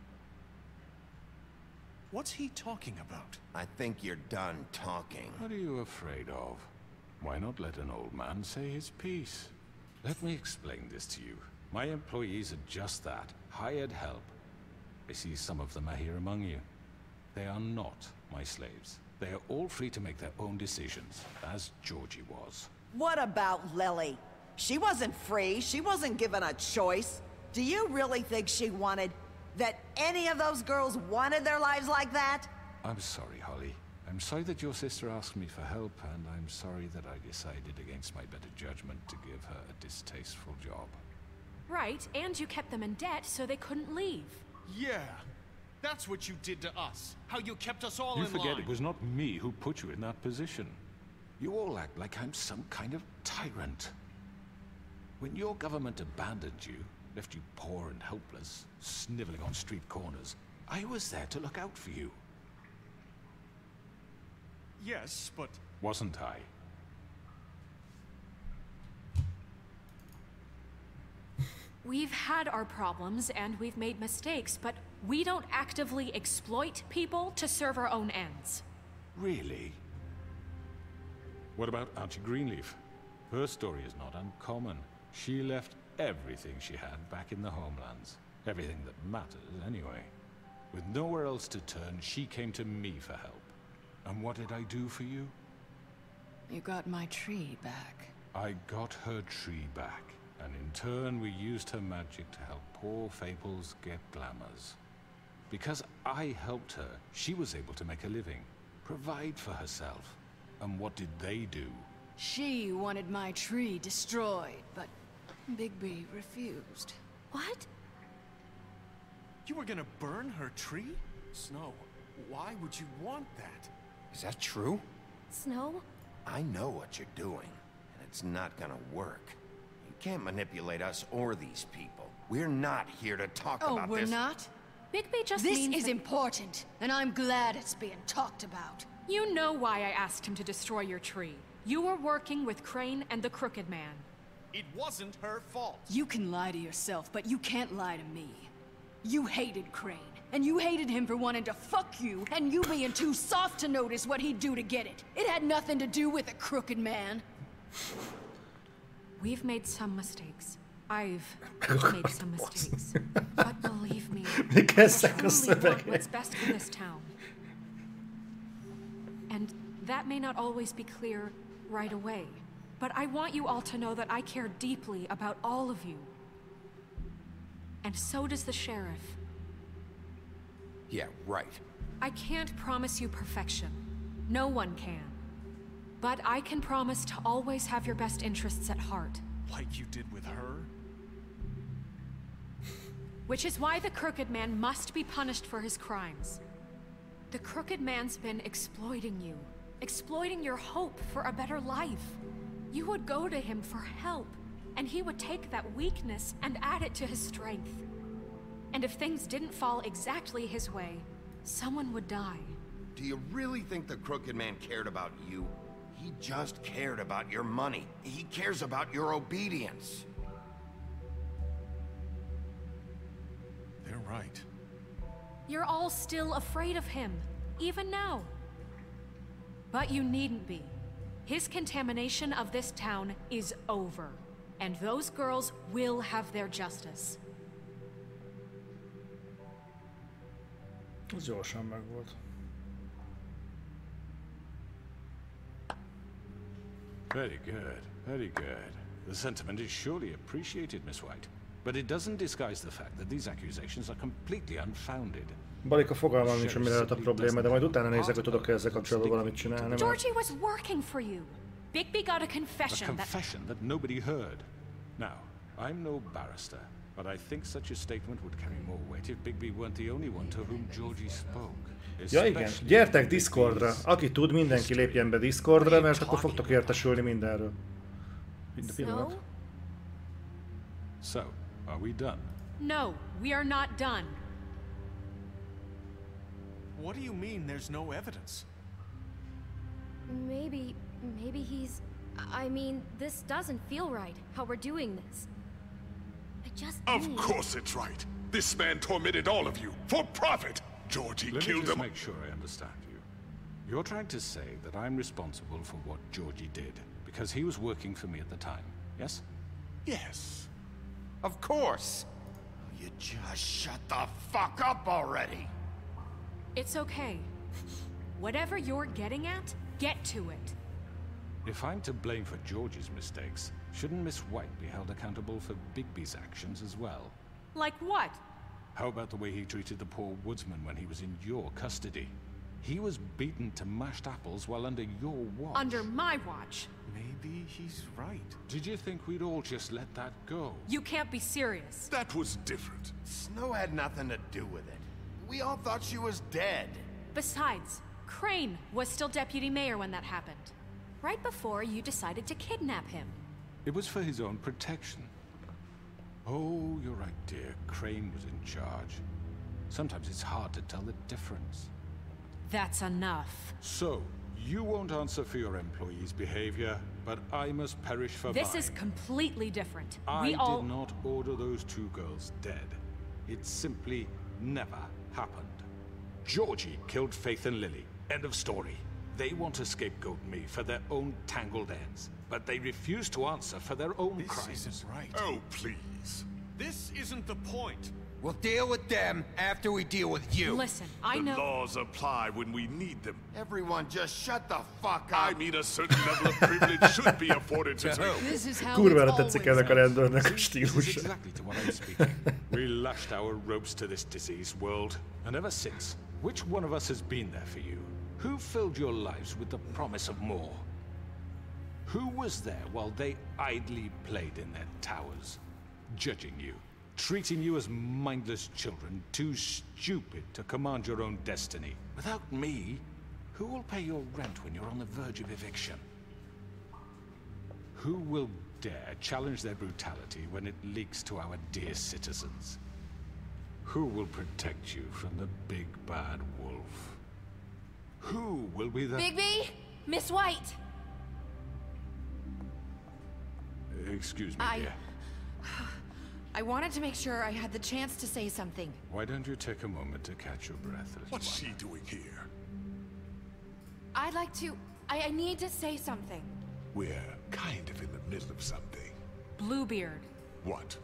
What's he talking about? I think you're done talking. What are you afraid of? Why not let an old man say his piece? Let me explain this to you. My employees are just that, hired help. I see some of them are here among you. They are not my slaves. They are all free to make their own decisions, as Georgie was. What about Lily? She wasn't free. She wasn't given a choice. Do you really think she wanted... that any of those girls wanted their lives like that? I'm sorry, Holly. I'm sorry that your sister asked me for help, and I'm sorry that I decided against my better judgment to give her a distasteful job. Right, and you kept them in debt so they couldn't leave. Yeah, that's what you did to us. How you kept us all You in forget line. it was not me who put you in that position. You all act like I'm some kind of tyrant. When your government abandoned you, left you poor and helpless, sniveling on street corners, I was there to look out for you. Yes, but... Wasn't I? We've had our problems and we've made mistakes, but we don't actively exploit people to serve our own ends. Really? What about Auntie Greenleaf? Her story is not uncommon. She left everything she had back in the homelands. Everything that matters, anyway. With nowhere else to turn, she came to me for help. And what did I do for you? You got my tree back. I got her tree back. And in turn, we used her magic to help poor Fables get glamours. Because I helped her, she was able to make a living, provide for herself. And what did they do? She wanted my tree destroyed, but Bigby refused. What? You were gonna burn her tree? Snow, why would you want that? Is that true? Snow? I know what you're doing, and it's not gonna work. You can't manipulate us or these people. We're not here to talk Oh, about we're this. not? Bigby just This means is that- important, and I'm glad it's being talked about. You know why I asked him to destroy your tree. You were working with Crane and the Crooked Man. It wasn't her fault. You can lie to yourself, but you can't lie to me. You hated Crane, and you hated him for wanting to fuck you, and you being too soft to notice what he'd do to get it. It had nothing to do with the Crooked Man. We've made some mistakes. I've made some mistakes. But believe me, I truly want what's best for this town. And that may not always be clear right away. But I want you all to know that I care deeply about all of you. And so does the sheriff. Yeah, right. I can't promise you perfection. No one can. But I can promise to always have your best interests at heart. Like you did with her? Which is why the Crooked Man must be punished for his crimes. The Crooked Man's been exploiting you. Exploiting your hope for a better life. You would go to him for help, and he would take that weakness and add it to his strength. And if things didn't fall exactly his way, someone would die. Do you really think the Crooked Man cared about you? He just cared about your money. He cares about your obedience. They're right. You're all still afraid of him, even now. But you needn't be. His contamination of this town is over, and those girls will have their justice. Ez gyorsan megvolt. Very good, very good. The sentiment is surely appreciated, Miss White. But it doesn't disguise the fact that these accusations are completely unfounded. Balika, fogalmam nincs, hogy mire lehet a probléma, de majd utána nézek, hogy tudok ezzel kapcsolatban valamit csinálni. Georgie was working for you. Bigby got a confession. A confession that... that nobody heard. Now, I'm no barrister, but I think such a statement would carry more weight if Bigby weren't the only one to whom Georgie spoke. Ja igen, gyertek Discordra. Aki tud, mindenki lépjen be Discordra, mert akkor fogtok értesülni mindenről. Minden pillanat. So, are we done? No, we are not done. What do you mean there's no evidence? Maybe, maybe he's... I mean, this doesn't feel right, how we're doing this. I just Of need... course it's right. This man tormented all of you, for profit. Georgie Let killed me just them. make sure I understand you. You're trying to say that I'm responsible for what Georgie did, because he was working for me at the time, yes? Yes. Of course. You just shut the fuck up already. It's okay. Whatever you're getting at, get to it. If I'm to blame for Georgie's mistakes, shouldn't Miss White be held accountable for Bigby's actions as well? Like what? How about the way he treated the poor woodsman when he was in your custody? He was beaten to mashed apples while under your watch. Under my watch. Maybe he's right. Did you think we'd all just let that go? You can't be serious. That was different. Snow had nothing to do with it. We all thought she was dead. Besides, Crane was still deputy mayor when that happened. Right before you decided to kidnap him. It was for his own protection. Oh, you're right, dear. Crane was in charge. Sometimes it's hard to tell the difference. That's enough. So, you won't answer for your employees' behavior, but I must perish for This mine. is completely different. I we all... did not order those two girls dead. It simply never happened. Georgie killed Faith and Lily. End of story. They want to scapegoat me for their own tangled ends, but they refuse to answer for their own this crimes. This isn't right. Oh, please. This isn't the point. We'll deal with them after we deal with you. Listen, I the know... The laws apply when we need them. Everyone just shut the fuck up. I mean a certain level of privilege should be afforded to This is how Kurvára it's tetszik always ennek a rendőrnek a This is stílusa. exactly to what I'm speaking. We lashed our ropes to this diseased world, and ever since, which one of us has been there for you? Who filled your lives with the promise of more? Who was there while they idly played in their towers, judging you, treating you as mindless children, too stupid to command your own destiny? Without me, who will pay your rent when you're on the verge of eviction? Who will dare challenge their brutality when it leaks to our dear citizens? Who will protect you from the big bad wolf? Who will be the... Bigby! Miss White! Excuse me, I... dear. I wanted to make sure I had the chance to say something. Why don't you take a moment to catch your breath, little What's one? she doing here? I'd like to... I, I need to say something. We're kind of in the middle of something. Bluebeard. What?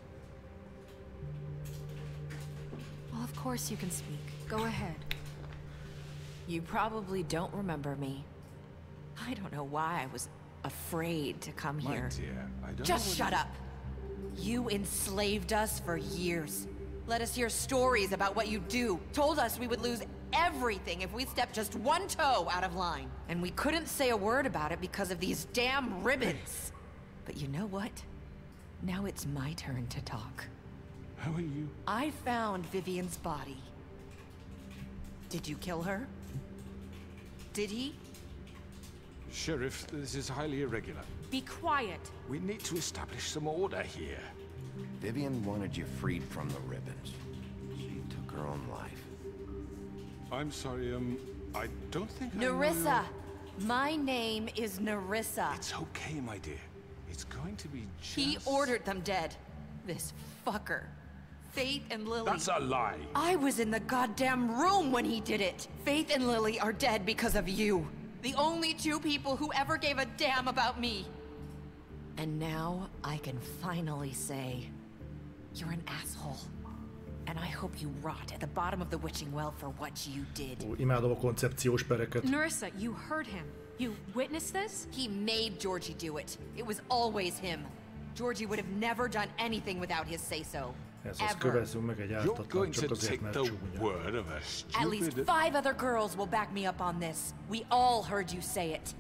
Well, of course you can speak. Go ahead. You probably don't remember me. I don't know why I was afraid to come My here. dear, I don't Just know shut up! You enslaved us for years. Let us hear stories about what you do. Told us we would lose everything if we stepped just one toe out of line. And we couldn't say a word about it because of these damn ribbons. But you know what? Now it's my turn to talk. How are you? I found Vivian's body. Did you kill her? Did he? Sheriff, this is highly irregular. Be quiet. We need to establish some order here. Vivian wanted you freed from the ribbons. She took her own life. I'm sorry, um, I don't think I know Nerissa! your- My name is Nerissa. It's okay, my dear. It's going to be just... He ordered them dead. This fucker. Faith and Lily. That's a lie. I was in the goddamn room when he did it. Faith and Lily are dead because of you. The only two people who ever gave a damn about me. And now I can finally say, you're an asshole. And I hope you rot at the bottom of the witching well for what you did. Ó, imádom a koncepciós pereket. Nerissa, you heard him. You witnessed this? He made Georgie do it. It was always him. Georgie would have never done anything without his say-so. Ez az, kövezzünk meg egy ártatlan, csak azért, mert csúnya. Word of a At least stupid... five other girls will back me up on this. We all heard you say it.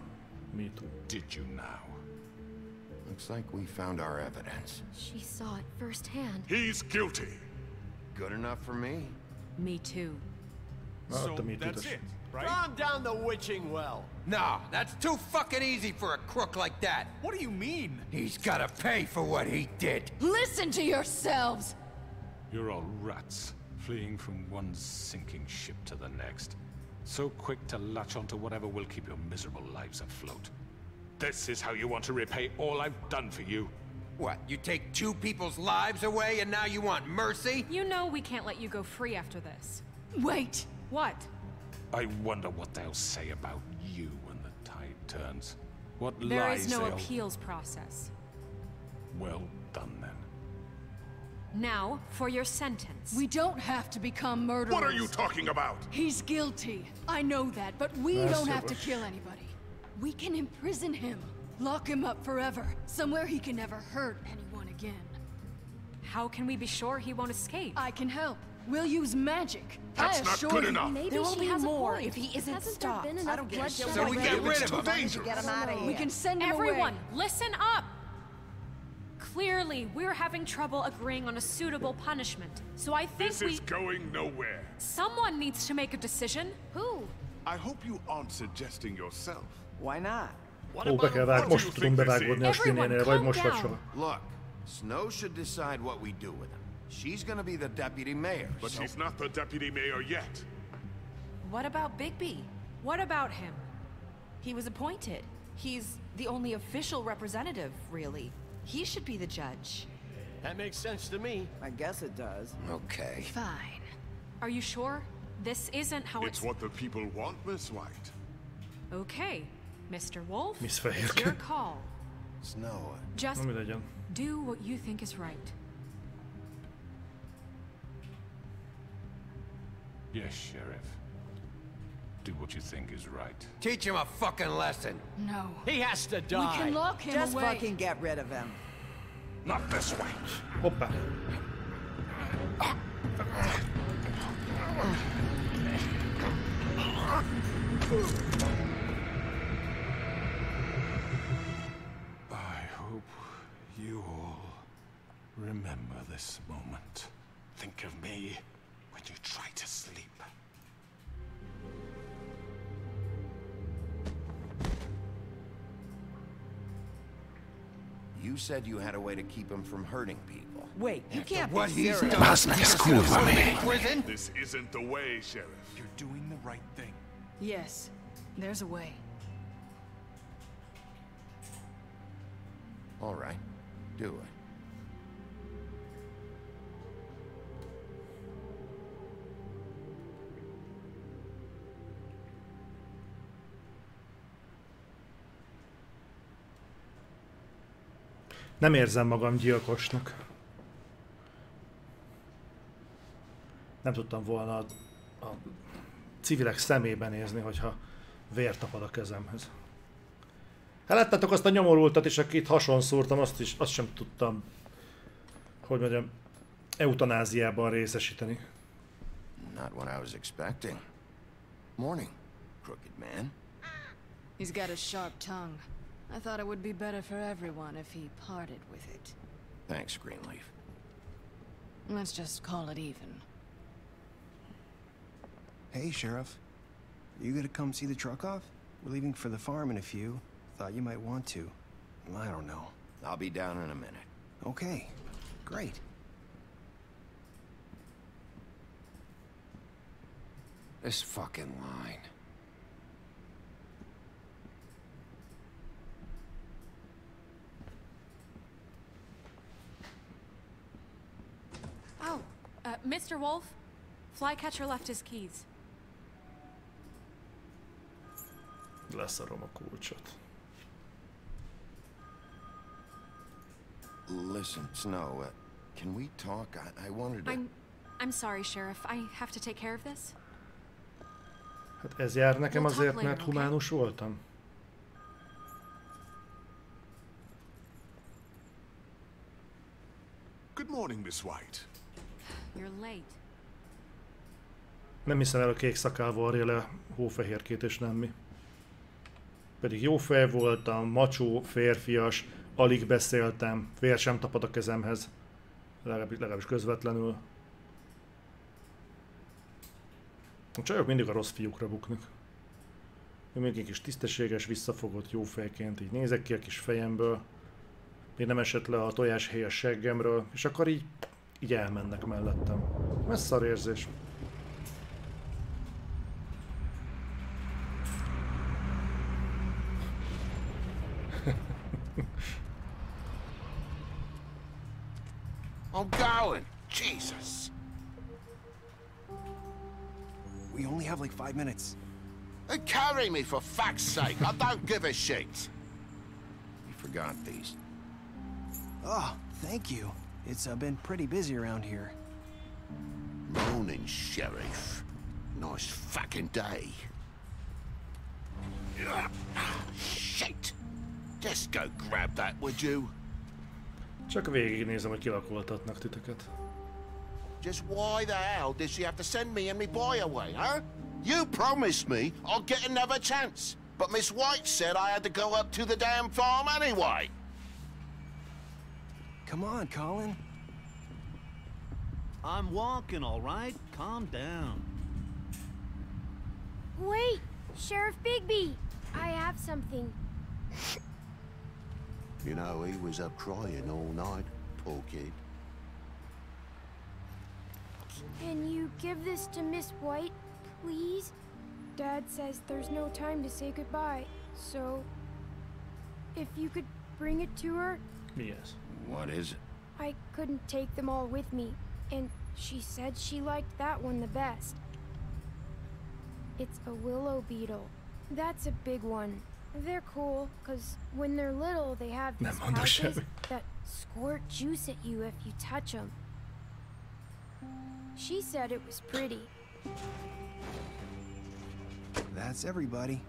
Me too. Did you now? Looks like we found our evidence. She saw it firsthand. He's guilty. Good enough for me. Me too. So that's it, right? Calm down the witching well. No, that's too fucking easy for a crook like that. What do you mean? He's gotta pay for what he did. Listen to yourselves! You're all rats, fleeing from one sinking ship to the next. So quick to latch onto whatever will keep your miserable lives afloat. This is how you want to repay all I've done for you? What, you take two people's lives away and now you want mercy? You know we can't let you go free after this. Wait! What? I wonder what they'll say about you when the tide turns. What There lies is no they'll... appeals process. Well done, then. Now, for your sentence. We don't have to become murderers. What are you talking about? He's guilty. I know that, but we That's don't it, have to Bush. kill anybody. We can imprison him. Lock him up forever. Somewhere he can never hurt anyone again. How can we be sure he won't escape? I can help. We'll use magic. That's I not assure good you. enough. Maybe There will she be has more a point. if he isn't Hasn't stopped. there been I enough don't give a bloodshed shit. So we already? get rid of It's too him. dangerous. Get him out of here. We can send him Everyone, away. listen up! Clearly, we're having trouble agreeing on a suitable punishment. So I think This we... is going nowhere. Someone needs to make a decision. Who? I hope you aren't suggesting yourself. Why not? Ó, be kell vágni, most tudunk bevágódni a Stinénél, vagy most vagy soha. Look, Snow should decide what we do with him. She's gonna be the deputy mayor. But so... she's not the deputy mayor yet. What about Bigby? What about him? He was appointed. He's the only official representative, really. He should be the judge. That makes sense to me. I guess it does. Okay. Fine. Are you sure? This isn't how It's it's... what the people want, Miss White. Okay, Mister Wolf, Miss it's Fehérke. your call. Snow. Just Na, mi legyen. do what you think is right. Yes, Sheriff. Do what you think is right. Teach him a fucking lesson. No. He has to We die. can lock him Just away. fucking get rid of him. Not this way. Hoppá. I hope you all remember this moment. Think of me when you try to sleep. You said you had a way to keep him from hurting people. Wait, you can't what be he's serious. done. Prison? This isn't the way, Sheriff. You're doing the right thing. Yes, there's a way. All right, do it. Nem érzem magam gyilkosnak. Nem tudtam volna a, a civilek szemébe nézni, hogyha vér tapad a kezemhez. Hát láttátok azt a nyomorultat is, akit hason szúrtam, azt, is, azt sem tudtam, hogy mondjam, eutanáziában részesíteni. Not what I was expecting. Morning, crooked man. He's got a sharp tongue. I thought it would be better for everyone if he parted with it. Thanks, Greenleaf. Let's just call it even. Hey, Sheriff. You gonna come see the truck off? We're leaving for the farm in a few. Thought you might want to. I don't know. I'll be down in a minute. Okay. Great. This fucking line. Oh, uh, Mister Wolf, Flycatcher left his keys. Leszarom a kulcsot. Listen, Snow, uh, can we talk? I, I wanted to... I'm... I'm sorry, Sheriff. I have to take care of this. Hát ez jár nekem We'll talk azért, later, mert okay? humánus voltam. Good morning, Miss White. You're late. Nem hiszem el, a kék szakál varja le hófehérkét és nem mi. Pedig jó fej voltam, macsó, férfias, alig beszéltem, vér sem tapad a kezemhez. Legalábbis, legalábbis közvetlenül. A csajok mindig a rossz fiúkra buknak. Én még egy kis tisztességes, visszafogott jó fejként így nézek ki a kis fejemből. Még nem esett le a tojáshéj a seggemről, és akkor így, így elmennek mellettem. Ez szar érzés. I'm going. Jesus. We only have like five minutes. Then carry me for fuck's sake. I don't give a shit. You forgot these. Oh, thank you. It's uh, been pretty busy around here. Morning, Sheriff. Nice fucking day. Shit. Just go grab that, would you? Csak végignézem, hogy kilakoltatnak titeket. Just why the hell did she have to send me and me boy away, huh? You promised me I'll get another chance, but Miss White said I had to go up to the damn farm anyway. Come on, Colin. I'm walking, all right? Calm down. Wait, Sheriff Bigby, I have something. You know, he was up crying all night, poor kid. Can you give this to Miss White, please? Dad says there's no time to say goodbye, so if you could bring it to her. Yes. What is it? I couldn't take them all with me, and she said she liked that one the best. It's a willow beetle. That's a big one. They're cool, because when they're little, they have these pouches that squirt juice at you if you touch them. She said it was pretty. That's everybody.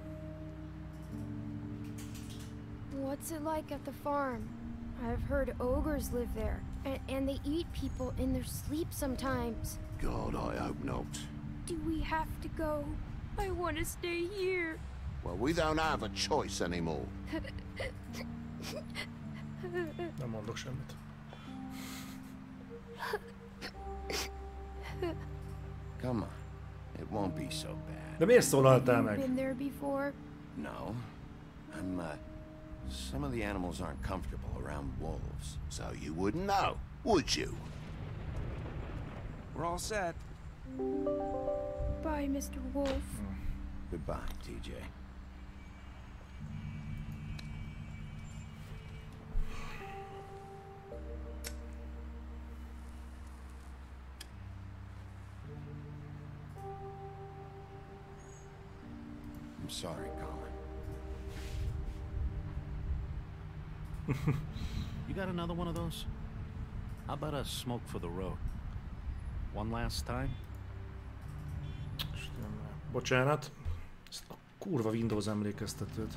What's it like at the farm? I've heard ogres live there, and, and they eat people in their sleep sometimes. God, I hope not. Do we have to go? I want to stay here. Well, we don't have a choice anymore. Nem mondok semmit. Come on. It won't be so bad. De miért szólaltál meg? Been there before? No. I'm, uh... Some of the animals aren't comfortable around wolves, so you wouldn't know, would you? We're all set. Bye, Mister Wolf. Goodbye, T J. I'm sorry, Colin. You got another one of those? How about a smoke for the road? One last time? Bocsánat. Ezt a kurva Windows emlékeztetőt.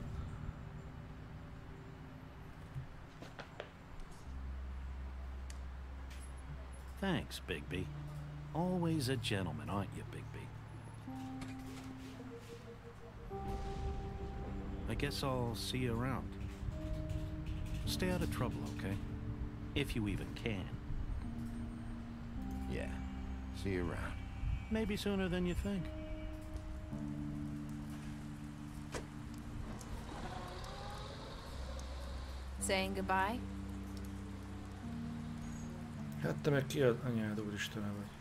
Thanks, Bigby. Always a gentleman, aren't you, Bigby? I guess I'll see you around. Stay out of trouble, okay? If you even can. Yeah. See you around. Maybe sooner than you think. Saying goodbye? Hát te meg ki a anyád, úristenem vagy.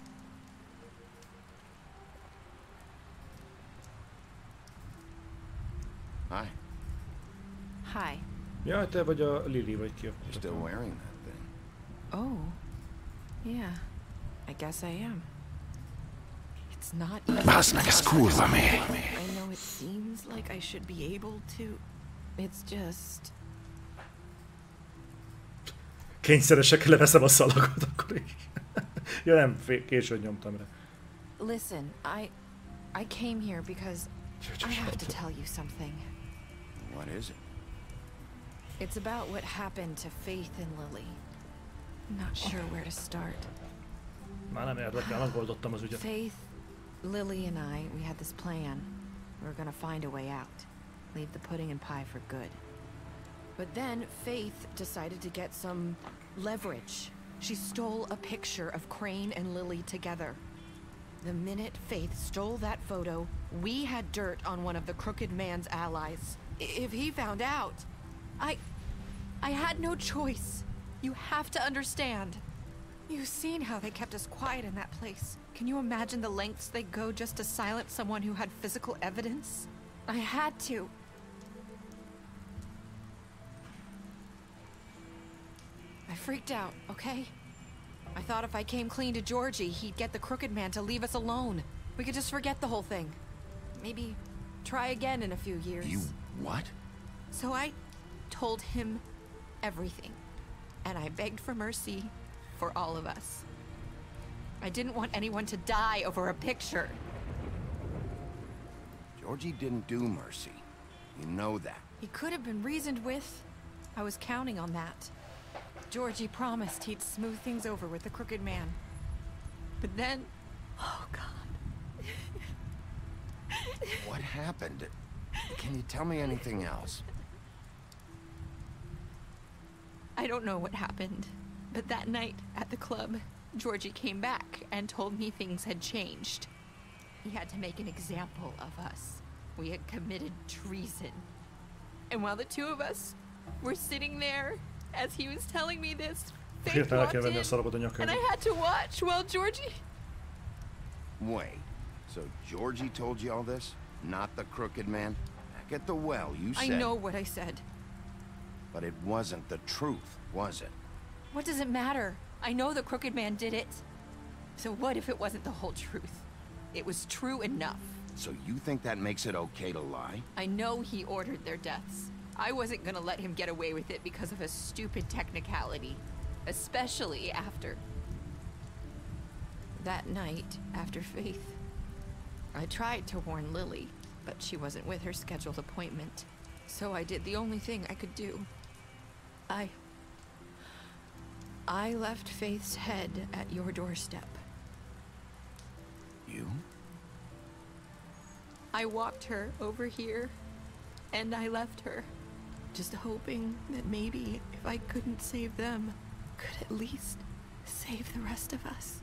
Hi. Hi. Jaj, te vagy a Lily, vagy ki a... You're still wearing that thing. Oh. Yeah. I guess I am. It's not even... Bazd meg, ez kurva mi? I know it seems like I should be able to. It's just... Kényszeresek, leveszem a szalagot, akkor így. Ja nem, későn nyomtam rá. Listen, I... I came here because I have to tell you something. What is it? It's about what happened to Faith and Lily. I'm not sure where to start. Már nem érdekel, megoldottam az ügyet. Faith, Lily and I, we had this plan. We were gonna find a way out. leave the pudding and pie for good. But then Faith decided to get some leverage. She stole a picture of Crane and Lily together. The minute Faith stole that photo, we had dirt on one of the Crooked Man's allies. If he found out, I... I had no choice. You have to understand. You've seen how they kept us quiet in that place. Can you imagine the lengths they go just to silence someone who had physical evidence? I had to. I freaked out, okay? I thought if I came clean to Georgie, he'd get the Crooked Man to leave us alone. We could just forget the whole thing. Maybe try again in a few years. You what? So I told him everything. And I begged for mercy for all of us. I didn't want anyone to die over a picture. Georgie didn't do mercy. You know that. He could have been reasoned with. I was counting on that. Georgie promised he'd smooth things over with the Crooked Man. But then... Oh, God. What happened? Can you tell me anything else? I don't know what happened. But that night at the club, Georgie came back and told me things had changed. He had to make an example of us. We had committed treason. And while the two of us were sitting there, as he was telling me this, Faith walked in, and I had to watch while Georgie... Wait, so Georgie told you all this? Not the Crooked Man? Back at the well, you said... I know what I said. But it wasn't the truth, was it? What does it matter? I know the Crooked Man did it. So what if it wasn't the whole truth? It was true enough. So you think that makes it okay to lie? I know he ordered their deaths. I wasn't gonna let him get away with it because of a stupid technicality. Especially after... that night, after Faith. I tried to warn Lily, but she wasn't with her scheduled appointment. So I did the only thing I could do. I... I left Faith's head at your doorstep. You? I walked her over here, and I left her. Just hoping that maybe if I couldn't save them, could at least save the rest of us.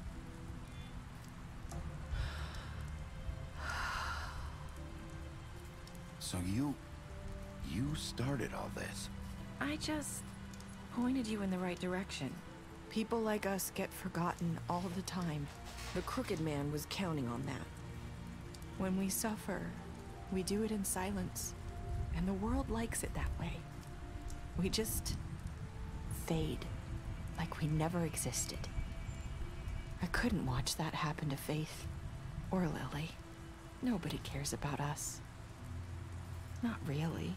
So you... you started all this? I just pointed you in the right direction. People like us get forgotten all the time. The Crooked Man was counting on that. When we suffer, we do it in silence. And the world likes it that way. We just fade, like we never existed. I couldn't watch that happen to Faith, or Lily. Nobody cares about us. Not really.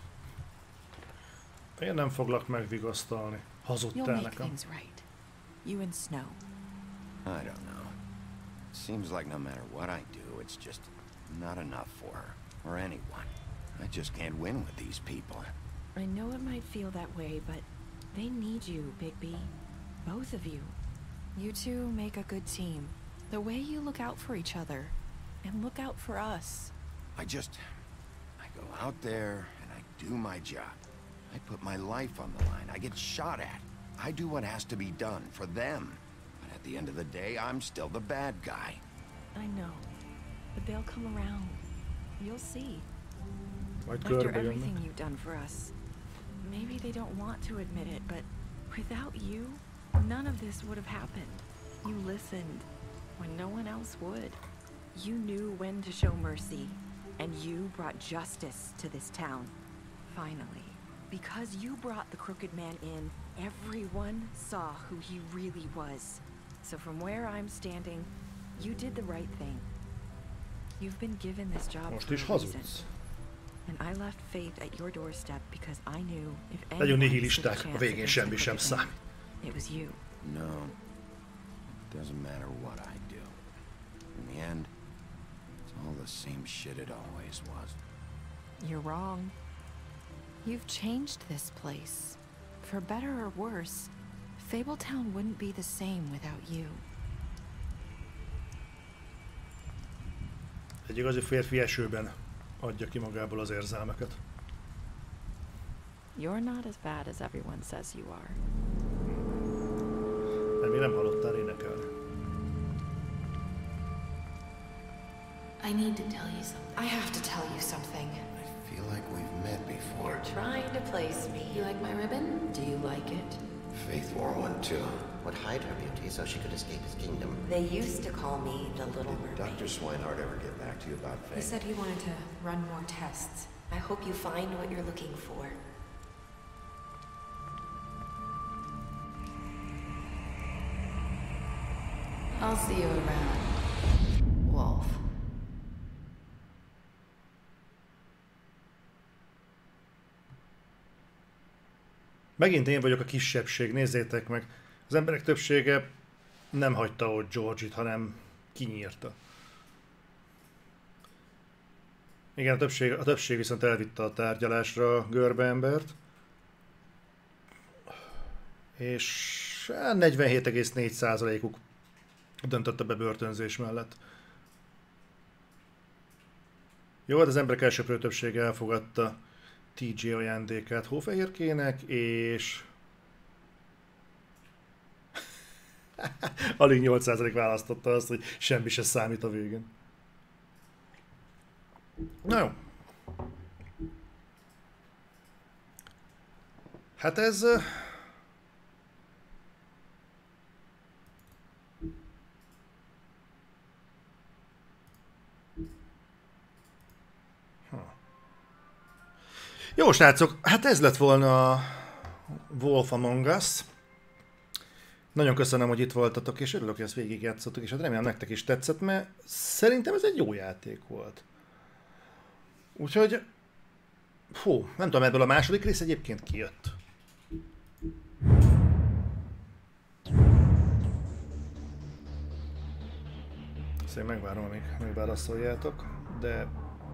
Én nem foglak megvigasztalni. Hazudtál nekem. Things right. You and Snow. I don't know. It seems like no matter what I do, it's just not enough for her, or anyone. I just can't win with these people. I know it might feel that way, but they need you, Bigby. Both of you. You two make a good team. The way you look out for each other, and look out for us. I just... I go out there, and I do my job. I put my life on the line. I get shot at. I do what has to be done for them. But at the end of the day, I'm still the bad guy. I know. But they'll come around. You'll see. Majd After everything you've done for us. Maybe they don't want to admit it, but without you, none of this would have happened. You listened when no one else would. You knew when to show mercy, and you brought justice to this town. Finally. Because you brought the Crooked Man in, everyone saw who he really was. So from where I'm standing, you did the right thing. You've been given this job Most for is a reason. hazudsz. And I left Faith at your doorstep because I knew if Legyünk anyone nihilisták, stood a a chance végén against semmi the sem Crooked Man, számít. it was you. No. It doesn't matter what I do. In the end, it's all the same shit it always was. You're wrong. You've changed this place. For better or worse, Fabletown wouldn't be the same without you. Egy igazi férfi esőben adja ki magából az érzelmeket. You're not as bad as everyone says you are. De még nem hallottál énekelni. I need to tell you something. I have to tell you something. I feel like we've met before. You're trying to place me. You like my ribbon? Do you like it? Faith wore one too. Would hide her beauty so she could escape his kingdom. They used to call me the Little Mermaid. Did Doctor Swinehart ever get back to you about Faith? He said he wanted to run more tests. I hope you find what you're looking for. I'll see you around, Wolf. Megint én vagyok a kisebbség, nézzétek meg. Az emberek többsége nem hagyta ott George-it, hanem kinyírta. Igen, a többség, a többség viszont elvitte a tárgyalásra görbe embert. És negyvenhét egész négy százalékuk döntötte be börtönzés mellett. Jó, hát az emberek elsőprő többsége elfogadta té gé ajándékát Hófehérkének, és alig nyolc százalék választotta azt, hogy semmi se számít a végén. Na jó. Hát ez... Jó srácok, hát ez lett volna a Wolf Among Us. Nagyon köszönöm, hogy itt voltatok, és örülök, hogy ezt végigjátszottuk, és hát remélem nektek is tetszett, mert szerintem ez egy jó játék volt. Úgyhogy, hú, nem tudom, ebből a második rész egyébként kijött. Ezt én megvárom, amíg megválaszoljátok, de...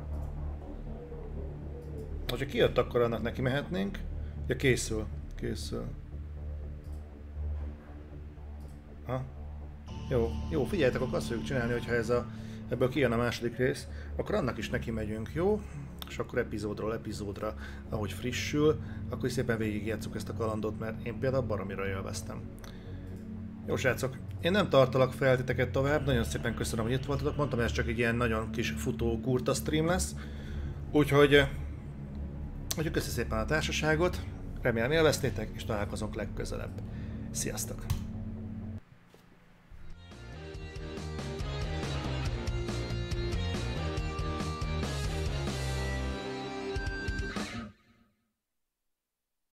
Ha kijött, akkor annak neki mehetnénk. Ja, készül. Készül. Ha? Jó, jó, figyeljetek, akkor azt fogjuk csinálni, hogyha ez a, ebből kijön a második rész, akkor annak is neki megyünk, jó? És akkor epizódról epizódra, ahogy frissül, akkor szépen végigjátszuk ezt a kalandot, mert én például baromira élveztem. Jó srácok, én nem tartalak fel titeket tovább, nagyon szépen köszönöm, hogy itt voltatok, mondtam, ez csak egy ilyen nagyon kis futó kurta stream lesz, úgyhogy Úgyhogy köszi szépen a társaságot, remélem élveztétek, és találkozunk legközelebb. Sziasztok!